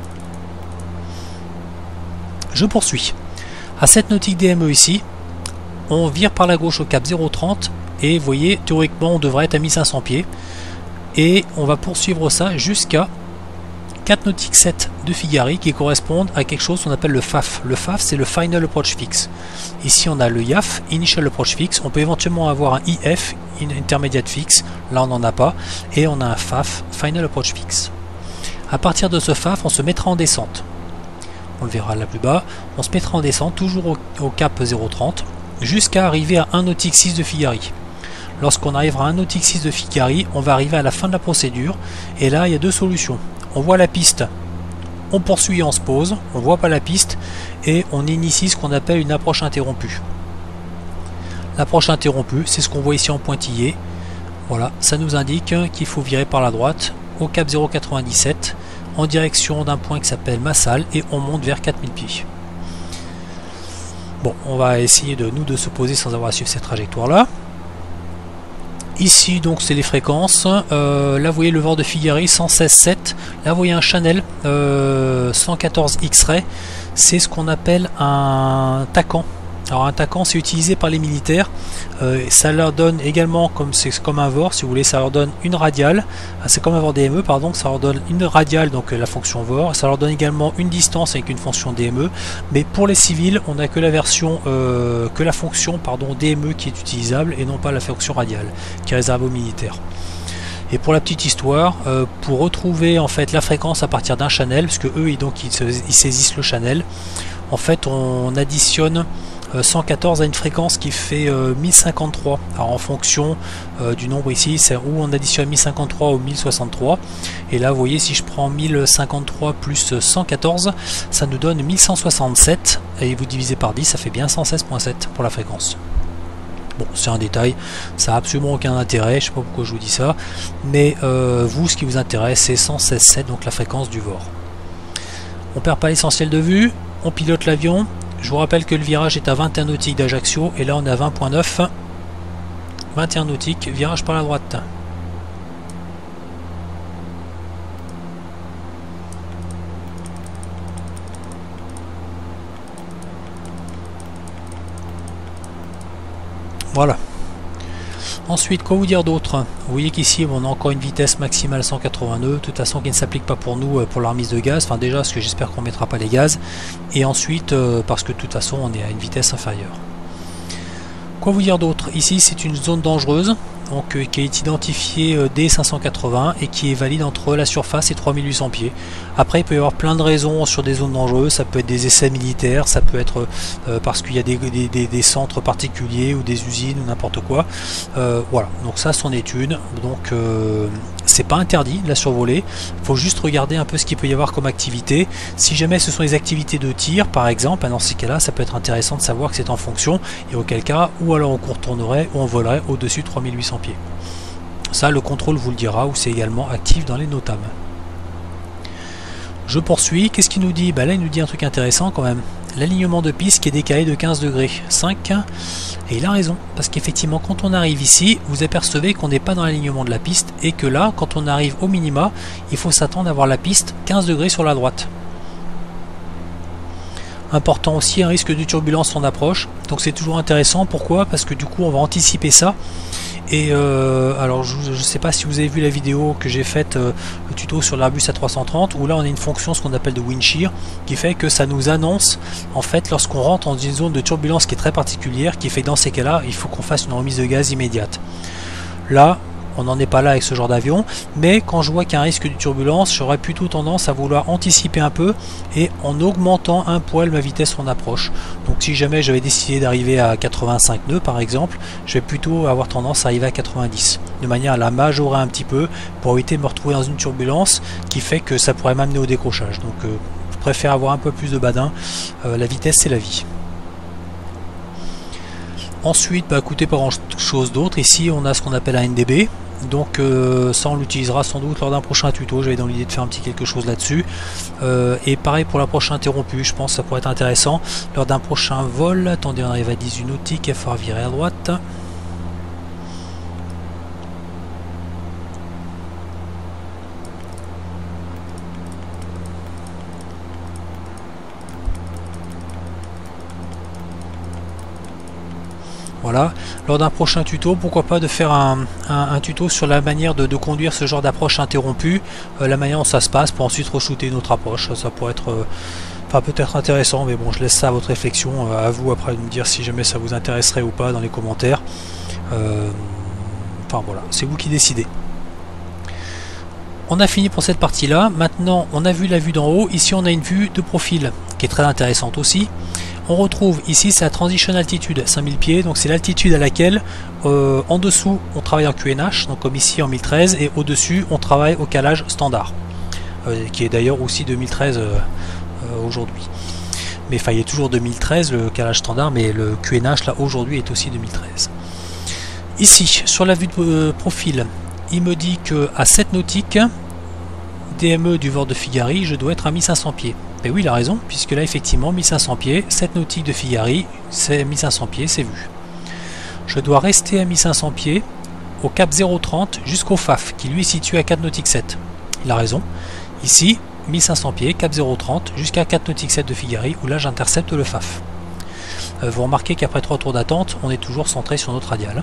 [SPEAKER 1] Je poursuis. À sept nautiques D M E ici, on vire par la gauche au cap zéro trente et vous voyez, théoriquement on devrait être à mille cinq cents pieds. Et on va poursuivre ça jusqu'à quatre nautiques sept de Figari qui correspondent à quelque chose qu'on appelle le F A F. Le F A F c'est le Final Approach Fix. Ici on a le I A F, Initial Approach Fix. On peut éventuellement avoir un I F, Intermediate Fix. Là on n'en a pas. Et on a un F A F, Final Approach Fix. À partir de ce F A F, on se mettra en descente. On le verra là plus bas. On se mettra en descente toujours au, au cap zéro trente jusqu'à arriver à un nautique six de Figari. Lorsqu'on arrivera à un nautique six de Figari, on va arriver à la fin de la procédure. Et là il y a deux solutions. On voit la piste, on poursuit, on se pose, on voit pas la piste et on initie ce qu'on appelle une approche interrompue. L'approche interrompue, c'est ce qu'on voit ici en pointillé. Voilà, ça nous indique qu'il faut virer par la droite au cap zéro quatre-vingt-dix-sept en direction d'un point qui s'appelle Massal et on monte vers quatre mille pieds. Bon, on va essayer de nous de se poser sans avoir à suivre cette trajectoire là. Ici donc c'est les fréquences, euh, là vous voyez le vent de Figari cent seize sept, là vous voyez un Chanel euh, cent quatorze X-Ray, c'est ce qu'on appelle un tacan. Alors un tacan c'est utilisé par les militaires, euh, ça leur donne également, comme c'est comme un V O R si vous voulez, ça leur donne une radiale, c'est comme un V O R D M E pardon, ça leur donne une radiale donc la fonction V O R, ça leur donne également une distance avec une fonction D M E, mais pour les civils on n'a que la version, euh, que la fonction pardon D M E qui est utilisable et non pas la fonction radiale qui est réservée aux militaires. Et pour la petite histoire, euh, pour retrouver en fait la fréquence à partir d'un channel, parce que eux ils, donc, ils, se, ils saisissent le channel, en fait on additionne cent quatorze à une fréquence qui fait euh, mille cinquante-trois. Alors en fonction euh, du nombre ici, c'est où on additionne mille cinquante-trois ou mille soixante-trois. Et là vous voyez, si je prends mille cinquante-trois plus cent quatorze, ça nous donne mille cent soixante-sept. Et vous divisez par dix, ça fait bien cent seize virgule sept pour la fréquence. Bon, c'est un détail, ça n'a absolument aucun intérêt, je sais pas pourquoi je vous dis ça. Mais euh, vous, ce qui vous intéresse, c'est cent seize virgule sept, donc la fréquence du V O R. On perd pas l'essentiel de vue, on pilote l'avion. Je vous rappelle que le virage est à vingt et un nautiques d'Ajaccio et là on est à vingt virgule neuf. vingt et un nautiques, virage par la droite. Voilà. Ensuite, quoi vous dire d'autre? Vous voyez qu'ici on a encore une vitesse maximale cent quatre-vingts nœuds, de toute façon qui ne s'applique pas pour nous pour la remise de gaz, enfin déjà parce que j'espère qu'on ne mettra pas les gaz, et ensuite euh, parce que de toute façon on est à une vitesse inférieure. Quoi vous dire d'autre? Ici c'est une zone dangereuse, donc euh, qui est identifiée euh, D cinq cent quatre-vingts et qui est valide entre la surface et trois mille huit cents pieds. Après il peut y avoir plein de raisons sur des zones dangereuses, ça peut être des essais militaires, ça peut être euh, parce qu'il y a des, des, des, des centres particuliers ou des usines ou n'importe quoi. Euh, voilà, donc ça c'en est une, donc euh, c'est pas interdit de la survoler, il faut juste regarder un peu ce qu'il peut y avoir comme activité. Si jamais ce sont des activités de tir par exemple, dans ces cas là ça peut être intéressant de savoir que c'est en fonction, et auquel cas ou alors on contournerait ou on volerait au-dessus de trois mille huit cents pieds. Ça le contrôle vous le dira, ou c'est également actif dans les NOTAM. Je poursuis, qu'est-ce qu'il nous dit? Bah là il nous dit un truc intéressant quand même. L'alignement de piste qui est décalé de quinze degrés, cinq, et il a raison, parce qu'effectivement quand on arrive ici, vous apercevez qu'on n'est pas dans l'alignement de la piste, et que là, quand on arrive au minima, il faut s'attendre à avoir la piste quinze degrés sur la droite. Important aussi un risque de turbulence en approche, donc c'est toujours intéressant. Pourquoi? Parce que du coup on va anticiper ça. Et euh, alors je ne sais pas si vous avez vu la vidéo que j'ai faite, euh, le tuto sur l'Airbus A trois cent trente, où là on a une fonction, ce qu'on appelle de wind shear, qui fait que ça nous annonce en fait lorsqu'on rentre dans une zone de turbulence qui est très particulière, qui fait que dans ces cas là il faut qu'on fasse une remise de gaz immédiate. Là on n'en est pas là avec ce genre d'avion, mais quand je vois qu'il y a un risque de turbulence, j'aurais plutôt tendance à vouloir anticiper un peu et en augmentant un poil ma vitesse en approche. Donc si jamais j'avais décidé d'arriver à quatre-vingt-cinq nœuds par exemple, je vais plutôt avoir tendance à arriver à quatre-vingt-dix, de manière à la majorer un petit peu pour éviter de me retrouver dans une turbulence qui fait que ça pourrait m'amener au décrochage. Donc euh, je préfère avoir un peu plus de badin, euh, la vitesse c'est la vie. Ensuite, bah, écoutez, pas grand chose d'autre. Ici, on a ce qu'on appelle un N D B. Donc euh, ça, on l'utilisera sans doute lors d'un prochain tuto. J'avais dans l'idée de faire un petit quelque chose là-dessus. Euh, et pareil pour l'approche interrompue. Je pense que ça pourrait être intéressant lors d'un prochain vol. Attendez, on arrive à dix-huit nautiques. Il va falloir virer à droite. Voilà, lors d'un prochain tuto, pourquoi pas de faire un, un, un tuto sur la manière de, de conduire ce genre d'approche interrompue, euh, la manière dont ça se passe pour ensuite re-shooter une autre approche. Ça, ça pourrait être euh, enfin, peut-être intéressant, mais bon, je laisse ça à votre réflexion, euh, à vous après de me dire si jamais ça vous intéresserait ou pas dans les commentaires. Euh, enfin voilà, c'est vous qui décidez. On a fini pour cette partie là. Maintenant on a vu la vue d'en haut, ici on a une vue de profil qui est très intéressante aussi. On retrouve ici c'est la transition altitude cinq mille pieds, donc c'est l'altitude à laquelle euh, en dessous on travaille en Q N H, donc comme ici en mille treize, et au dessus on travaille au calage standard, euh, qui est d'ailleurs aussi deux mille treize euh, euh, aujourd'hui. Mais enfin il est toujours deux mille treize le calage standard, mais le Q N H là aujourd'hui est aussi deux mille treize. Ici sur la vue de euh, profil, il me dit que à sept nautiques D M E du V O R de Figari, je dois être à mille cinq cents pieds. Et oui, il a raison, puisque là effectivement mille cinq cents pieds, sept nautiques de Figari, c'est mille cinq cents pieds, c'est vu. Je dois rester à mille cinq cents pieds au cap zéro trente jusqu'au F A F, qui lui est situé à quatre nautiques sept. Il a raison. Ici, mille cinq cents pieds, cap zéro trente jusqu'à quatre nautiques sept de Figari, où là j'intercepte le F A F. Euh, vous remarquez qu'après trois tours d'attente, on est toujours centré sur notre radial.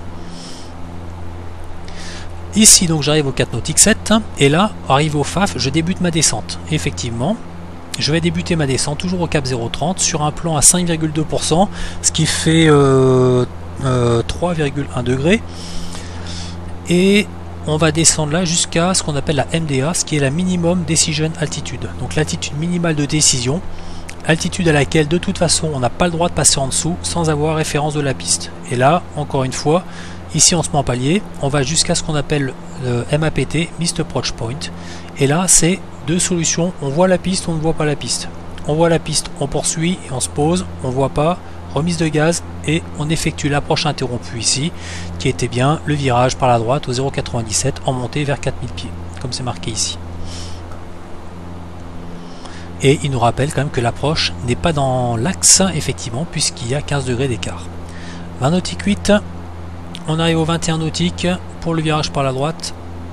[SPEAKER 1] Ici donc j'arrive au quatre nautiques sept, et là, arrivé au F A F, je débute ma descente. Effectivement, je vais débuter ma descente toujours au cap zéro trente sur un plan à cinq virgule deux pour cent, ce qui fait euh, euh, trois virgule un degrés. Et on va descendre là jusqu'à ce qu'on appelle la M D A, ce qui est la minimum decision altitude. Donc l'altitude minimale de décision, altitude à laquelle de toute façon on n'a pas le droit de passer en dessous sans avoir référence de la piste. Et là, encore une fois, ici on se met en palier, on va jusqu'à ce qu'on appelle le M A P T, Missed Approach Point. Et là c'est deux solutions, on voit la piste, on ne voit pas la piste. On voit la piste, on poursuit et on se pose, on voit pas, remise de gaz et on effectue l'approche interrompue ici, qui était bien le virage par la droite au zéro virgule quatre-vingt-dix-sept en montée vers quatre mille pieds, comme c'est marqué ici. Et il nous rappelle quand même que l'approche n'est pas dans l'axe, effectivement, puisqu'il y a quinze degrés d'écart. vingt nautiques huit, on arrive au vingt et un nautiques pour le virage par la droite.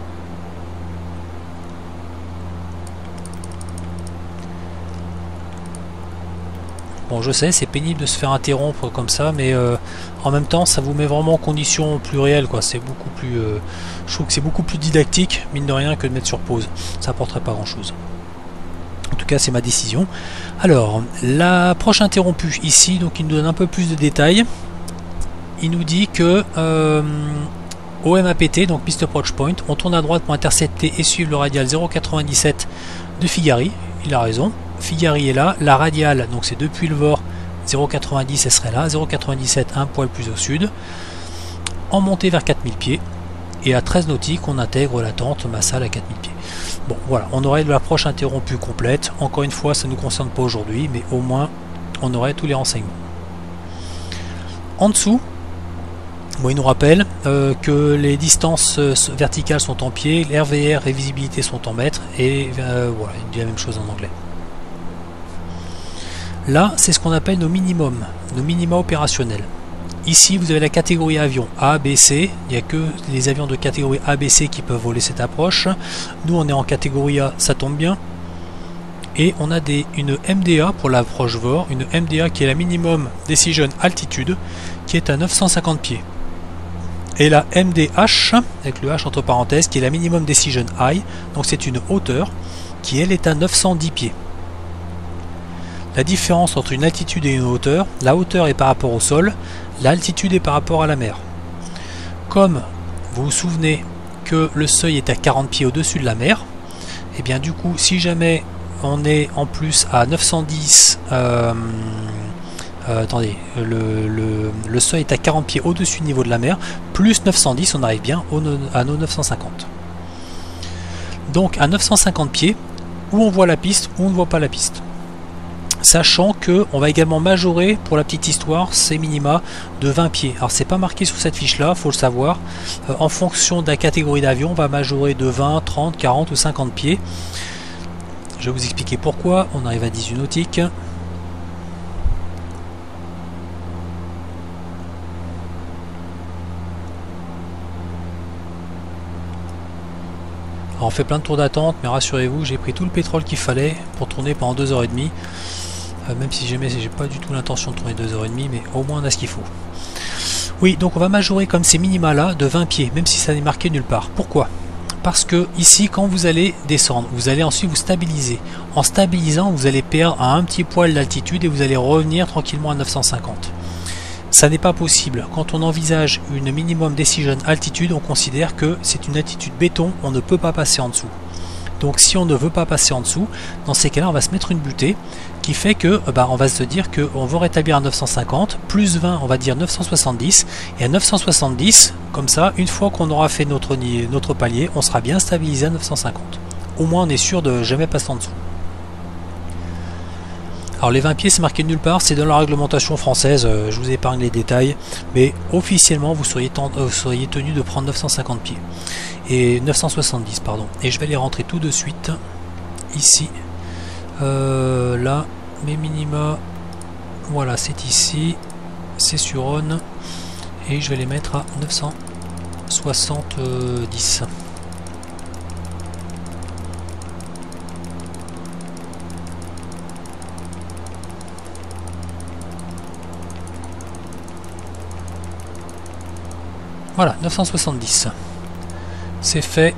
[SPEAKER 1] Bon, je sais, c'est pénible de se faire interrompre comme ça, mais euh, en même temps, ça vous met vraiment en condition plus réelle, quoi. C'est beaucoup plus, euh, je trouve que c'est beaucoup plus didactique, mine de rien, que de mettre sur pause. Ça apporterait pas grand-chose. En tout cas, c'est ma décision. Alors, l'approche interrompue ici, donc il nous donne un peu plus de détails. Il nous dit que euh, au M A P T, donc Missed Approach Point, on tourne à droite pour intercepter et suivre le radial zéro virgule quatre-vingt-dix-sept de Figari. Il a raison. Figari est là, la radiale, donc c'est depuis le V O R zéro virgule quatre-vingt-dix, elle serait là, zéro virgule quatre-vingt-dix-sept, un poil plus au sud, en montée vers quatre mille pieds, et à treize nautiques, on intègre la tente Massal à quatre mille pieds. Bon, voilà, on aurait de l'approche interrompue complète. Encore une fois, ça ne nous concerne pas aujourd'hui, mais au moins, on aurait tous les renseignements. En dessous, bon, il nous rappelle euh, que les distances euh, verticales sont en pieds, l'R V R et visibilité sont en mètres, et euh, voilà, il dit la même chose en anglais. Là, c'est ce qu'on appelle nos minimums, nos minima opérationnels. Ici, vous avez la catégorie avion A, B, C. Il n'y a que les avions de catégorie A, B, C qui peuvent voler cette approche. Nous, on est en catégorie A, ça tombe bien. et on a des, une M D A pour l'approche V O R, une M D A qui est la Minimum Decision Altitude, qui est à neuf cent cinquante pieds. Et la M D H, avec le H entre parenthèses, qui est la Minimum Decision High, donc c'est une hauteur, qui elle est à neuf cent dix pieds. La différence entre une altitude et une hauteur, la hauteur est par rapport au sol, l'altitude est par rapport à la mer. Comme vous vous souvenez que le seuil est à quarante pieds au-dessus de la mer, et bien du coup si jamais on est en plus à neuf cent dix, euh, euh, attendez, le, le, le seuil est à quarante pieds au-dessus du niveau de la mer, plus neuf cent dix, on arrive bien au, à nos neuf cent cinquante. Donc à neuf cent cinquante pieds, où on voit la piste, où on ne voit pas la piste. Sachant que on va également majorer, pour la petite histoire, ces minima de vingt pieds. Alors c'est pas marqué sur cette fiche là, faut le savoir. Euh, en fonction de la catégorie d'avion, on va majorer de vingt, trente, quarante ou cinquante pieds. Je vais vous expliquer pourquoi. On arrive à dix-huit nautiques. Alors on fait plein de tours d'attente, mais rassurez-vous, j'ai pris tout le pétrole qu'il fallait pour tourner pendant deux heures et demie. Euh, même si jamais j'ai pas du tout l'intention de tourner deux heures et demie, mais au moins on a ce qu'il faut. Oui, donc on va majorer comme ces minima là de vingt pieds, même si ça n'est marqué nulle part. Pourquoi? Parce que ici, quand vous allez descendre, vous allez ensuite vous stabiliser. En stabilisant, vous allez perdre un petit poil d'altitude et vous allez revenir tranquillement à neuf cent cinquante. Ça n'est pas possible. Quand on envisage une minimum decision altitude, on considère que c'est une altitude béton, on ne peut pas passer en dessous. Donc si on ne veut pas passer en dessous, dans ces cas-là, on va se mettre une butée qui fait que bah, on va se dire qu'on veut rétablir à neuf cent cinquante, plus vingt, on va dire neuf cent soixante-dix, et à neuf cent soixante-dix, comme ça, une fois qu'on aura fait notre, notre palier, on sera bien stabilisé à neuf cent cinquante. Au moins on est sûr de jamais passer en dessous. Alors les vingt pieds c'est marqué nulle part, c'est dans la réglementation française, euh, je vous épargne les détails, mais officiellement vous seriez, euh, vous seriez tenu de prendre neuf cent cinquante pieds, et neuf cent soixante-dix pardon, et je vais les rentrer tout de suite, ici, euh, là, mes minima, voilà c'est ici, c'est sur on, et je vais les mettre à neuf cent soixante-dix. Voilà, neuf cent soixante-dix. C'est fait.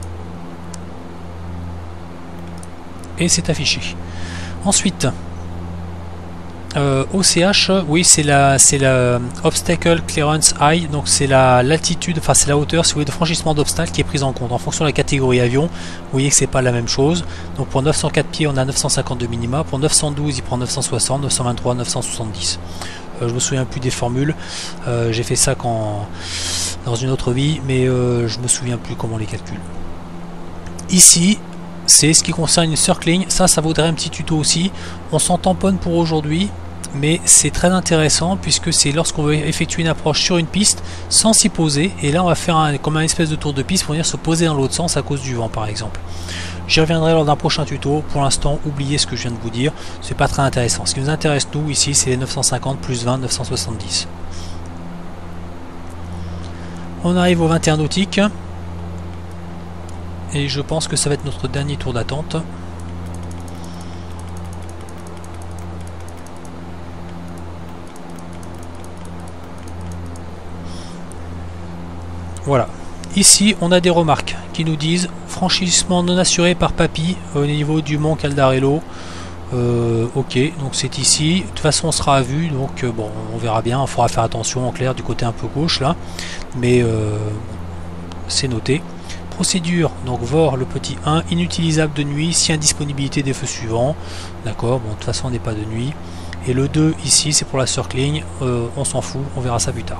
[SPEAKER 1] Et c'est affiché. Ensuite, euh, O C H, oui, c'est la, c'est la Obstacle Clearance High, donc c'est la l'altitude, enfin c'est la hauteur, si vous voulez, de franchissement d'obstacle qui est prise en compte. En fonction de la catégorie avion, vous voyez que c'est pas la même chose. Donc pour neuf cent quatre pieds, on a neuf cent cinquante de minima. Pour neuf cent douze, il prend neuf cent soixante, neuf cent vingt-trois, neuf cent soixante-dix. Euh, je me souviens plus des formules. Euh, J'ai fait ça quand dans une autre vie, mais euh, je me souviens plus comment on les calcule. Ici, c'est ce qui concerne une circling. Ça, ça vaudrait un petit tuto aussi. On s'en tamponne pour aujourd'hui, mais c'est très intéressant puisque c'est lorsqu'on veut effectuer une approche sur une piste sans s'y poser. Et là, on va faire un, comme un espèce de tour de piste pour venir se poser dans l'autre sens à cause du vent, par exemple. J'y reviendrai lors d'un prochain tuto. Pour l'instant, oubliez ce que je viens de vous dire. C'est pas très intéressant. Ce qui nous intéresse, nous, ici, c'est les neuf cent cinquante plus vingt, neuf cent soixante-dix. On arrive au vingt et un nautique. Et je pense que ça va être notre dernier tour d'attente. Voilà. Ici, on a des remarques qui nous disent franchissement non assuré par Papy au niveau du mont Caldarello. Euh, ok, donc c'est ici. De toute façon, on sera à vue, donc euh, bon, on verra bien. Il faudra faire attention en clair du côté un peu gauche là, mais euh, c'est noté. Procédure, donc V O R le petit un, inutilisable de nuit si indisponibilité des feux suivants. D'accord, bon, de toute façon on n'est pas de nuit. Et le deux ici, c'est pour la circling, euh, on s'en fout, on verra ça plus tard.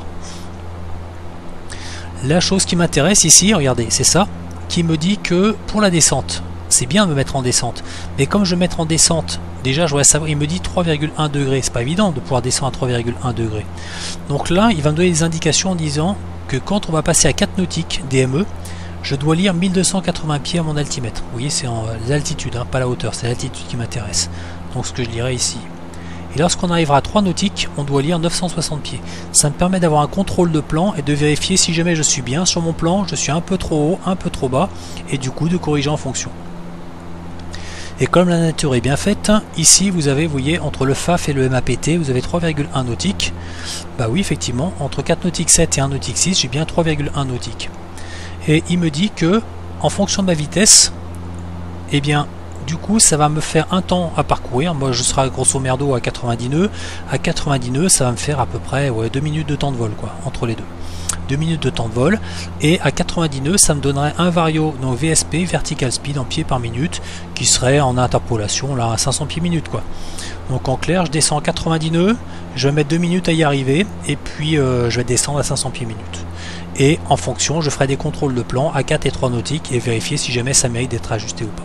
[SPEAKER 1] La chose qui m'intéresse ici, regardez, c'est ça, qui me dit que pour la descente, c'est bien de me mettre en descente, mais comme je vais mettre en descente, déjà je voudrais savoir, il me dit trois virgule un degrés, c'est pas évident de pouvoir descendre à trois virgule un degrés. Donc là, il va me donner des indications en disant que quand on va passer à quatre nautiques D M E, je dois lire mille deux cent quatre-vingts pieds à mon altimètre. Vous voyez, c'est en l'altitude, hein, pas la hauteur, c'est l'altitude qui m'intéresse. Donc ce que je lirai ici. Et lorsqu'on arrivera à trois nautiques, on doit lire neuf cent soixante pieds. Ça me permet d'avoir un contrôle de plan et de vérifier si jamais je suis bien sur mon plan, je suis un peu trop haut, un peu trop bas, et du coup de corriger en fonction. Et comme la nature est bien faite, ici vous avez, vous voyez, entre le F A F et le M A P T, vous avez trois virgule un nautiques. Bah oui, effectivement, entre quatre nautiques sept et un nautique six, j'ai bien trois virgule un nautiques. Et il me dit que, en fonction de ma vitesse, eh bien, du coup, ça va me faire un temps à parcourir. Moi, je serai grosso merdo à quatre-vingt-dix nœuds. À quatre-vingt-dix nœuds, ça va me faire à peu près ouais, deux minutes de temps de vol, quoi, entre les deux. deux minutes de temps de vol. Et à quatre-vingt-dix nœuds, ça me donnerait un vario, donc V S P, Vertical Speed, en pieds par minute, qui serait en interpolation là à cinq cents pieds minute, quoi. Donc en clair, je descends à quatre-vingt-dix nœuds, je vais mettre deux minutes à y arriver, et puis euh, je vais descendre à cinq cents pieds minute. Et en fonction, je ferai des contrôles de plan à quatre et trois nautiques et vérifier si jamais ça mérite d'être ajusté ou pas.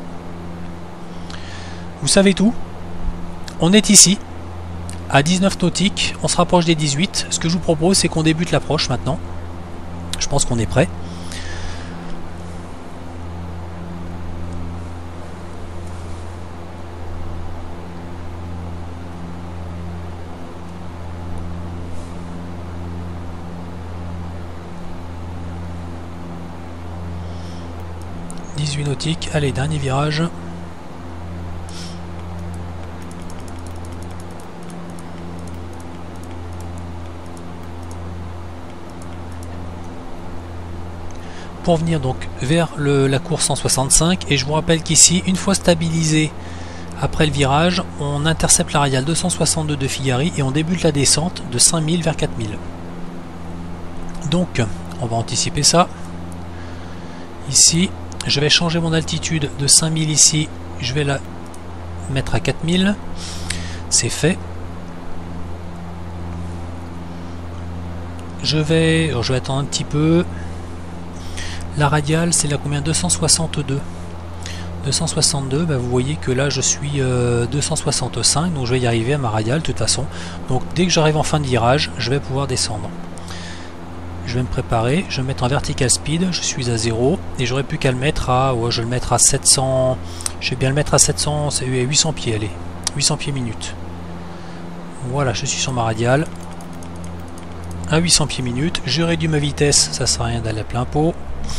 [SPEAKER 1] Vous savez tout. On est ici, à dix-neuf nautiques, on se rapproche des dix-huit. Ce que je vous propose, c'est qu'on débute l'approche maintenant. Je pense qu'on est prêt. dix-huit nautiques, allez, dernier virage. Pour venir donc vers le, la course cent soixante-cinq, et je vous rappelle qu'ici, une fois stabilisé après le virage, on intercepte la radiale deux cent soixante-deux de Figari et on débute la descente de cinq mille vers quatre mille. Donc, on va anticiper ça. Ici, je vais changer mon altitude de cinq mille ici, je vais la mettre à quatre mille. C'est fait. Je vais, je vais attendre un petit peu. La radiale, c'est la combien? Deux cent soixante-deux. deux cent soixante-deux, bah vous voyez que là je suis euh, deux cent soixante-cinq, donc je vais y arriver à ma radiale de toute façon. Donc dès que j'arrive en fin de virage, je vais pouvoir descendre. Je vais me préparer, je vais me mettre en vertical speed, je suis à zéro, et j'aurais plus qu'à le mettre à, ouais, je vais le mettre à sept cents, je vais bien le mettre à sept cents, c'est huit cents pieds, allez, huit cents pieds minute. Voilà, je suis sur ma radiale, à huit cents pieds minute, je réduis ma vitesse, ça sert à rien d'aller à plein pot.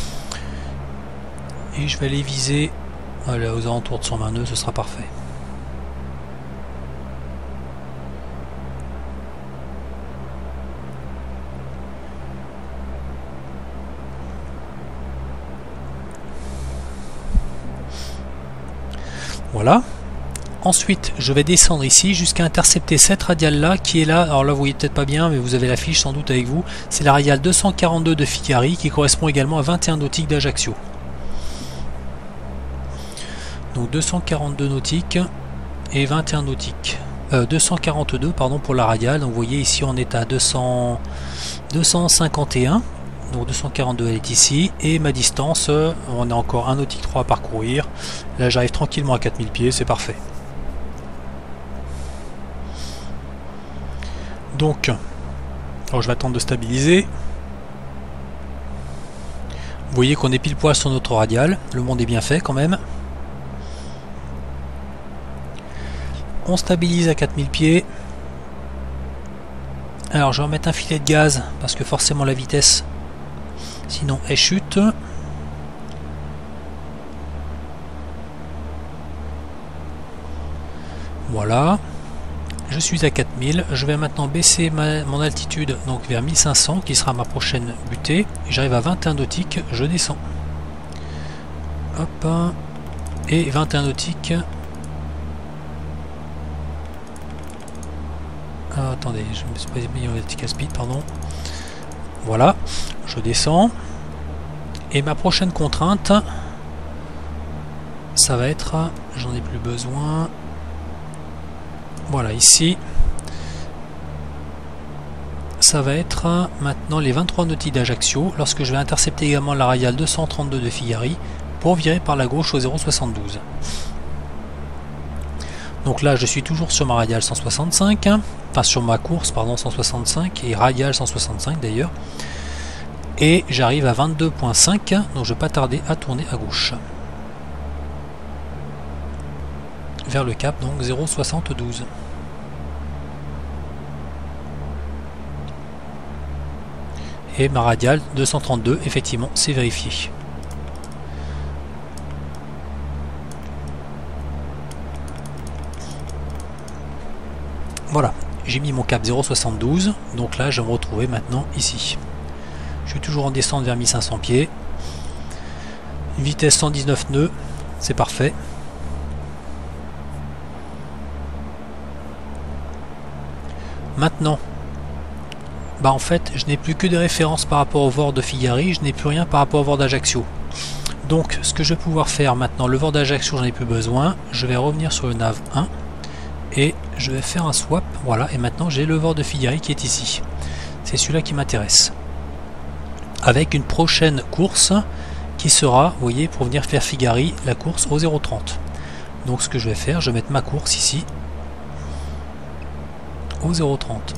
[SPEAKER 1] Et je vais aller viser allez, aux alentours de cent vingt nœuds, ce sera parfait. Voilà. Ensuite, je vais descendre ici jusqu'à intercepter cette radiale là qui est là. Alors là, vous voyez peut-être pas bien, mais vous avez la fiche sans doute avec vous. C'est la radiale deux cent quarante-deux de Figari qui correspond également à vingt et un nautiques d'Ajaccio. Donc deux cent quarante-deux nautiques et vingt et un nautiques. Euh, deux cent quarante-deux pardon pour la radiale. Donc vous voyez ici on est à deux cents, deux cent cinquante et un. Donc deux cent quarante-deux elle est ici. Et ma distance, on a encore un nautique trois à parcourir. Là j'arrive tranquillement à quatre mille pieds, c'est parfait. Donc, alors je vais attendre de stabiliser. Vous voyez qu'on est pile poil sur notre radiale. Le monde est bien fait quand même. On stabilise à quatre mille pieds. Alors je vais remettre un filet de gaz parce que forcément la vitesse sinon elle chute. Voilà, je suis à quatre mille. Je vais maintenant baisser ma, mon altitude donc vers mille cinq cents qui sera ma prochaine butée. J'arrive à vingt et un nautiques, je descends. Hop, et vingt et un nautiques. Ah, attendez, je me suis pas mis en vertical speed, pardon. Voilà, je descends. Et ma prochaine contrainte, ça va être, j'en ai plus besoin. Voilà, ici, ça va être maintenant les vingt-trois nautiques d'Ajaccio, lorsque je vais intercepter également la radiale deux cent trente-deux de Figari pour virer par la gauche au zéro soixante-douze. Donc là, je suis toujours sur ma radiale cent soixante-cinq, enfin sur ma course, pardon, cent soixante-cinq, et radiale cent soixante-cinq d'ailleurs. Et j'arrive à vingt-deux virgule cinq, donc je ne vais pas tarder à tourner à gauche. Vers le cap, donc zéro soixante-douze. Et ma radiale deux cent trente-deux, effectivement, c'est vérifié. Voilà, j'ai mis mon cap zéro virgule soixante-douze, donc là je vais me retrouver maintenant ici. Je suis toujours en descente vers mille cinq cents pieds. Une vitesse cent dix-neuf nœuds, c'est parfait. Maintenant, bah en fait, je n'ai plus que des références par rapport au V O R de Figari, je n'ai plus rien par rapport au V O R d'Ajaccio. Donc, ce que je vais pouvoir faire maintenant, le V O R d'Ajaccio, j'en ai plus besoin. Je vais revenir sur le nav un et je vais faire un swap. Voilà, et maintenant j'ai le V O R de Figari qui est ici. C'est celui-là qui m'intéresse. Avec une prochaine course qui sera, vous voyez, pour venir faire Figari, la course au zéro trente. Donc, ce que je vais faire, je vais mettre ma course ici au zéro trente.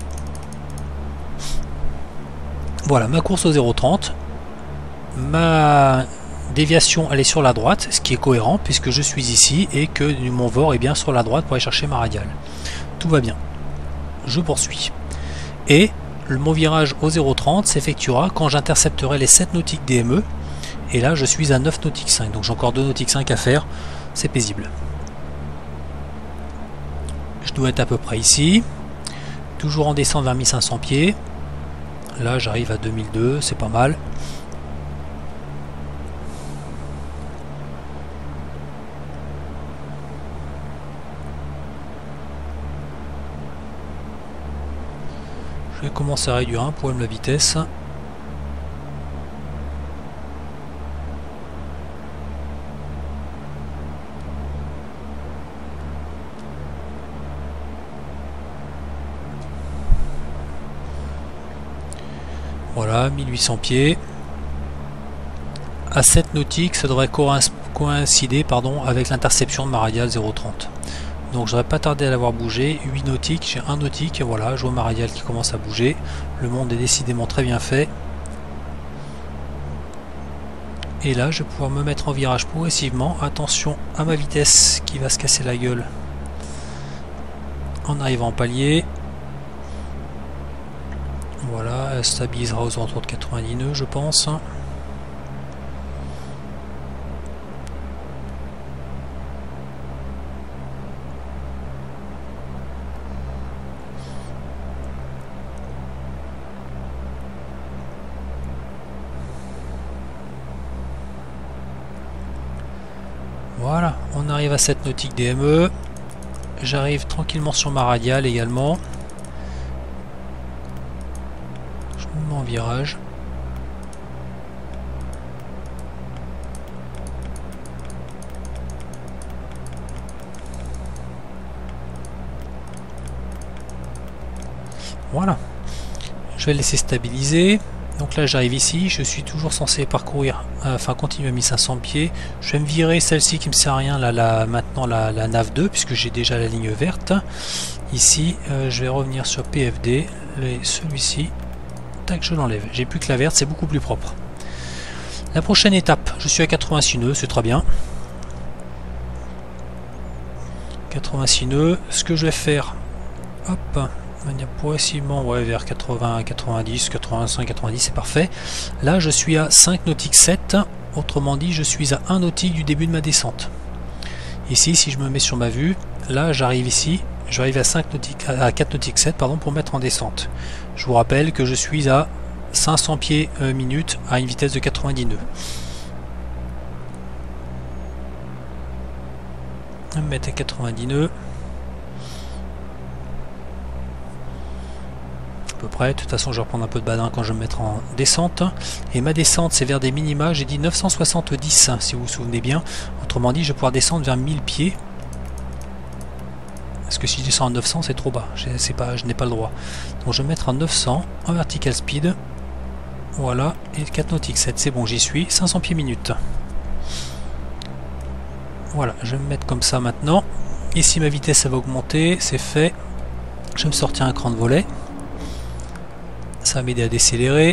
[SPEAKER 1] Voilà, ma course au zéro trente. Ma déviation, elle est sur la droite, ce qui est cohérent puisque je suis ici et que mon V O R est bien sur la droite pour aller chercher ma radiale. Tout va bien. Je poursuis. Et le, mon virage au zéro trente s'effectuera quand j'intercepterai les sept nautiques D M E. Et là, je suis à neuf nautiques cinq. Donc j'ai encore deux nautiques cinq à faire. C'est paisible. Je dois être à peu près ici. Toujours en descente vers mille cinq cents pieds. Là, j'arrive à deux mille deux. C'est pas mal. Je vais commencer à réduire un poil la vitesse. Voilà, mille huit cents pieds. À sept nautiques, ça devrait coïncider pardon, avec l'interception de ma radiale zéro trente. Donc je n'aurais pas tardé à l'avoir bougé. huit nautiques, j'ai un nautique, voilà, je vois ma radiale qui commence à bouger. Le monde est décidément très bien fait. Et là, je vais pouvoir me mettre en virage progressivement. Attention à ma vitesse qui va se casser la gueule en arrivant en palier. Voilà, elle stabilisera aux alentours de quatre-vingt-dix nœuds, je pense. Voilà, on arrive à sept nautiques D M E. J'arrive tranquillement sur ma radiale également. Je me mets en virage. Voilà. Je vais laisser stabiliser. Donc là j'arrive ici, je suis toujours censé parcourir, euh, enfin continuer à mille cinq cents pieds. Je vais me virer celle-ci qui me sert à rien, là, là maintenant la, la nav deux, puisque j'ai déjà la ligne verte. Ici, euh, je vais revenir sur P F D, celui-ci, tac, je l'enlève. J'ai plus que la verte, c'est beaucoup plus propre. La prochaine étape, je suis à quatre-vingt-six nœuds, c'est très bien. quatre-vingt-six nœuds, ce que je vais faire, hop, manière progressivement, ouais, vers quatre-vingts, quatre-vingt-dix, quatre-vingt-cinq, quatre-vingt-dix, c'est parfait. Là, je suis à cinq nautiques sept, autrement dit, je suis à un nautique du début de ma descente. Ici, si je me mets sur ma vue, là, j'arrive ici, j'arrive à cinq nautiques, à quatre nautiques sept, pardon, pour mettre en descente. Je vous rappelle que je suis à cinq cents pieds euh, minute à une vitesse de quatre-vingt-dix nœuds. Je vais me mettre à quatre-vingt-dix nœuds. Peu près. De toute façon, je vais reprendre un peu de badin quand je vais me mettre en descente. Et ma descente, c'est vers des minima. J'ai dit neuf cent soixante-dix, si vous vous souvenez bien. Autrement dit, je vais pouvoir descendre vers mille pieds. Parce que si je descends à neuf cents, c'est trop bas. Je, pas, je n'ai pas le droit. Donc, je vais mettre à neuf cents en vertical speed. Voilà. Et quatre nautiques sept, c'est bon, j'y suis. cinq cents pieds minute. Voilà, je vais me mettre comme ça maintenant. Ici, ma vitesse, ça va augmenter. C'est fait. Je vais me sortir un cran de volet. Ça va m'aider à décélérer.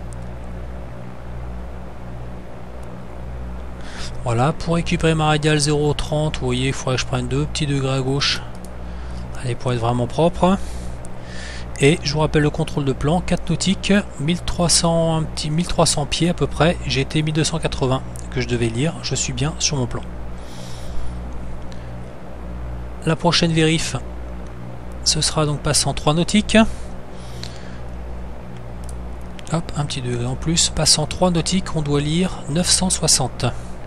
[SPEAKER 1] Voilà, pour récupérer ma radiale zéro virgule trente, vous voyez, il faudrait que je prenne deux petits degrés à gauche. Allez, pour être vraiment propre. Et je vous rappelle le contrôle de plan, quatre nautiques, mille trois cents, un petit mille trois cents pieds à peu près. J'ai été mille deux cent quatre-vingts que je devais lire, je suis bien sur mon plan. La prochaine vérif, ce sera donc passant trois nautiques. Hop, un petit degré en plus. Passant trois nautiques, on doit lire neuf cent soixante.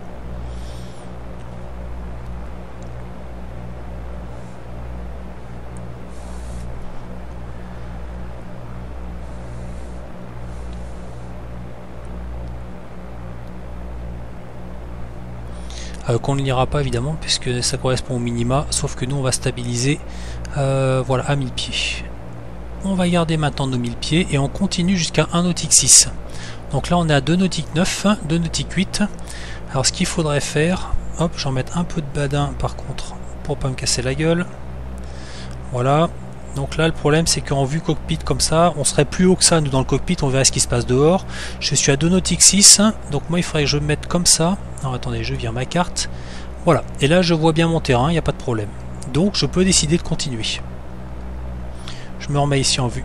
[SPEAKER 1] Euh, qu'on ne lira pas évidemment puisque ça correspond au minima, sauf que nous on va stabiliser euh, voilà, à mille pieds. On va garder maintenant nos mille pieds et on continue jusqu'à un nautique six. Donc là on est à deux nautiques neuf, deux nautiques huit. Alors ce qu'il faudrait faire, hop, j'en mets un peu de badin par contre pour pas me casser la gueule. Voilà. Donc là le problème c'est qu'en vue cockpit comme ça, on serait plus haut que ça nous dans le cockpit, on verrait ce qui se passe dehors. Je suis à deux nautiques six, donc moi il faudrait que je me mette comme ça. Alors attendez, je vire ma carte. Voilà, et là je vois bien mon terrain, il n'y a pas de problème. Donc je peux décider de continuer. Je me remets ici en vue.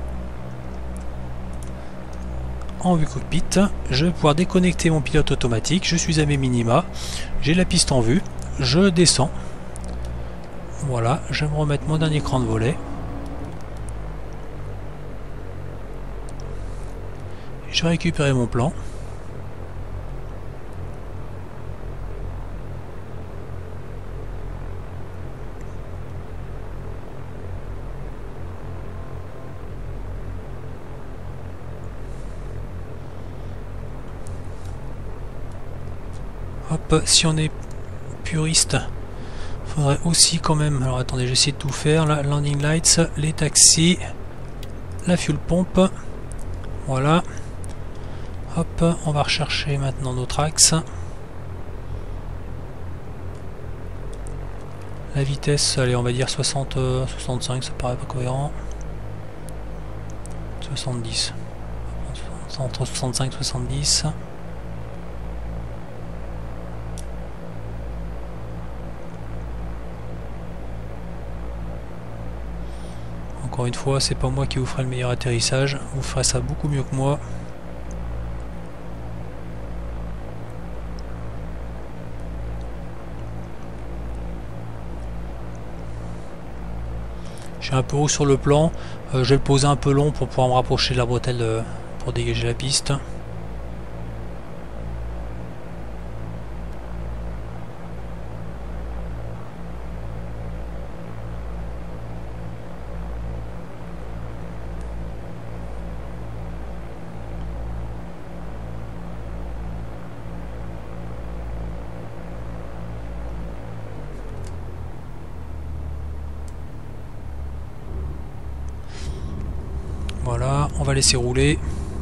[SPEAKER 1] En vue cockpit, je vais pouvoir déconnecter mon pilote automatique, je suis à mes minima, j'ai la piste en vue, je descends. Voilà, je vais me remettre mon dernier cran de volet. Je vais récupérer mon plan. Hop, si on est puriste, faudrait aussi quand même, alors attendez, j'essaie de tout faire, la landing lights, les taxis, la fuel pompe, voilà. Hop, on va rechercher maintenant notre axe. La vitesse, allez, on va dire soixante, soixante-cinq, ça paraît pas cohérent. soixante-dix. Entre soixante-cinq et soixante-dix. Encore une fois, c'est pas moi qui vous ferai le meilleur atterrissage, vous ferez ça beaucoup mieux que moi. Je suis un peu haut sur le plan, euh, je vais le poser un peu long pour pouvoir me rapprocher de la bretelle euh, pour dégager la piste. Voilà, on va laisser rouler.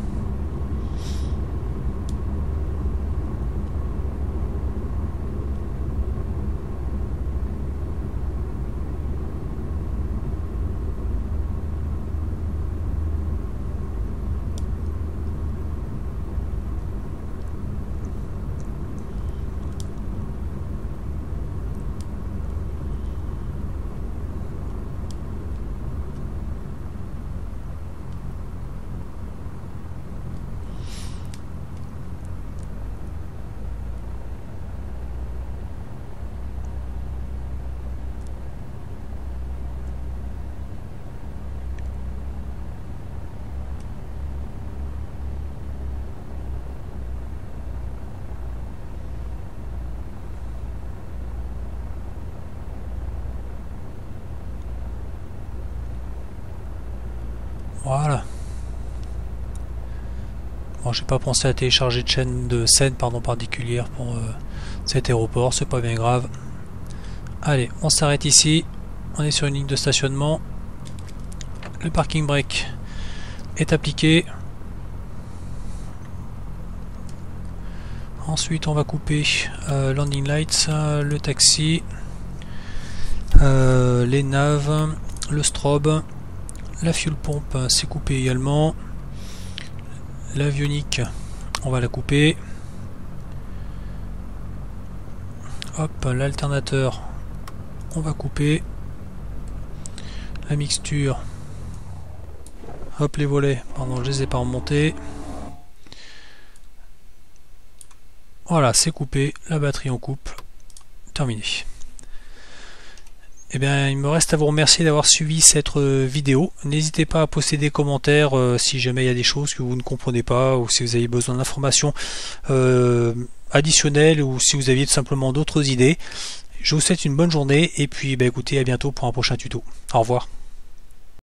[SPEAKER 1] Voilà. Bon, j'ai pas pensé à télécharger de chaîne de scène pardon, particulière pour euh, cet aéroport, c'est pas bien grave. Allez, on s'arrête ici. On est sur une ligne de stationnement. Le parking brake est appliqué. Ensuite, on va couper euh, landing lights, euh, le taxi, euh, les naves, le strobe. La fuel pompe c'est coupé également. L'avionique, on va la couper. Hop, l'alternateur, on va couper. La mixture. Hop, les volets, pardon, je les ai pas remontés. Voilà, c'est coupé. La batterie on coupe. Terminé. Eh bien, il me reste à vous remercier d'avoir suivi cette vidéo. N'hésitez pas à poster des commentaires euh, si jamais il y a des choses que vous ne comprenez pas ou si vous avez besoin d'informations euh, additionnelles ou si vous aviez tout simplement d'autres idées. Je vous souhaite une bonne journée et puis bah, écoutez, à bientôt pour un prochain tuto. Au revoir.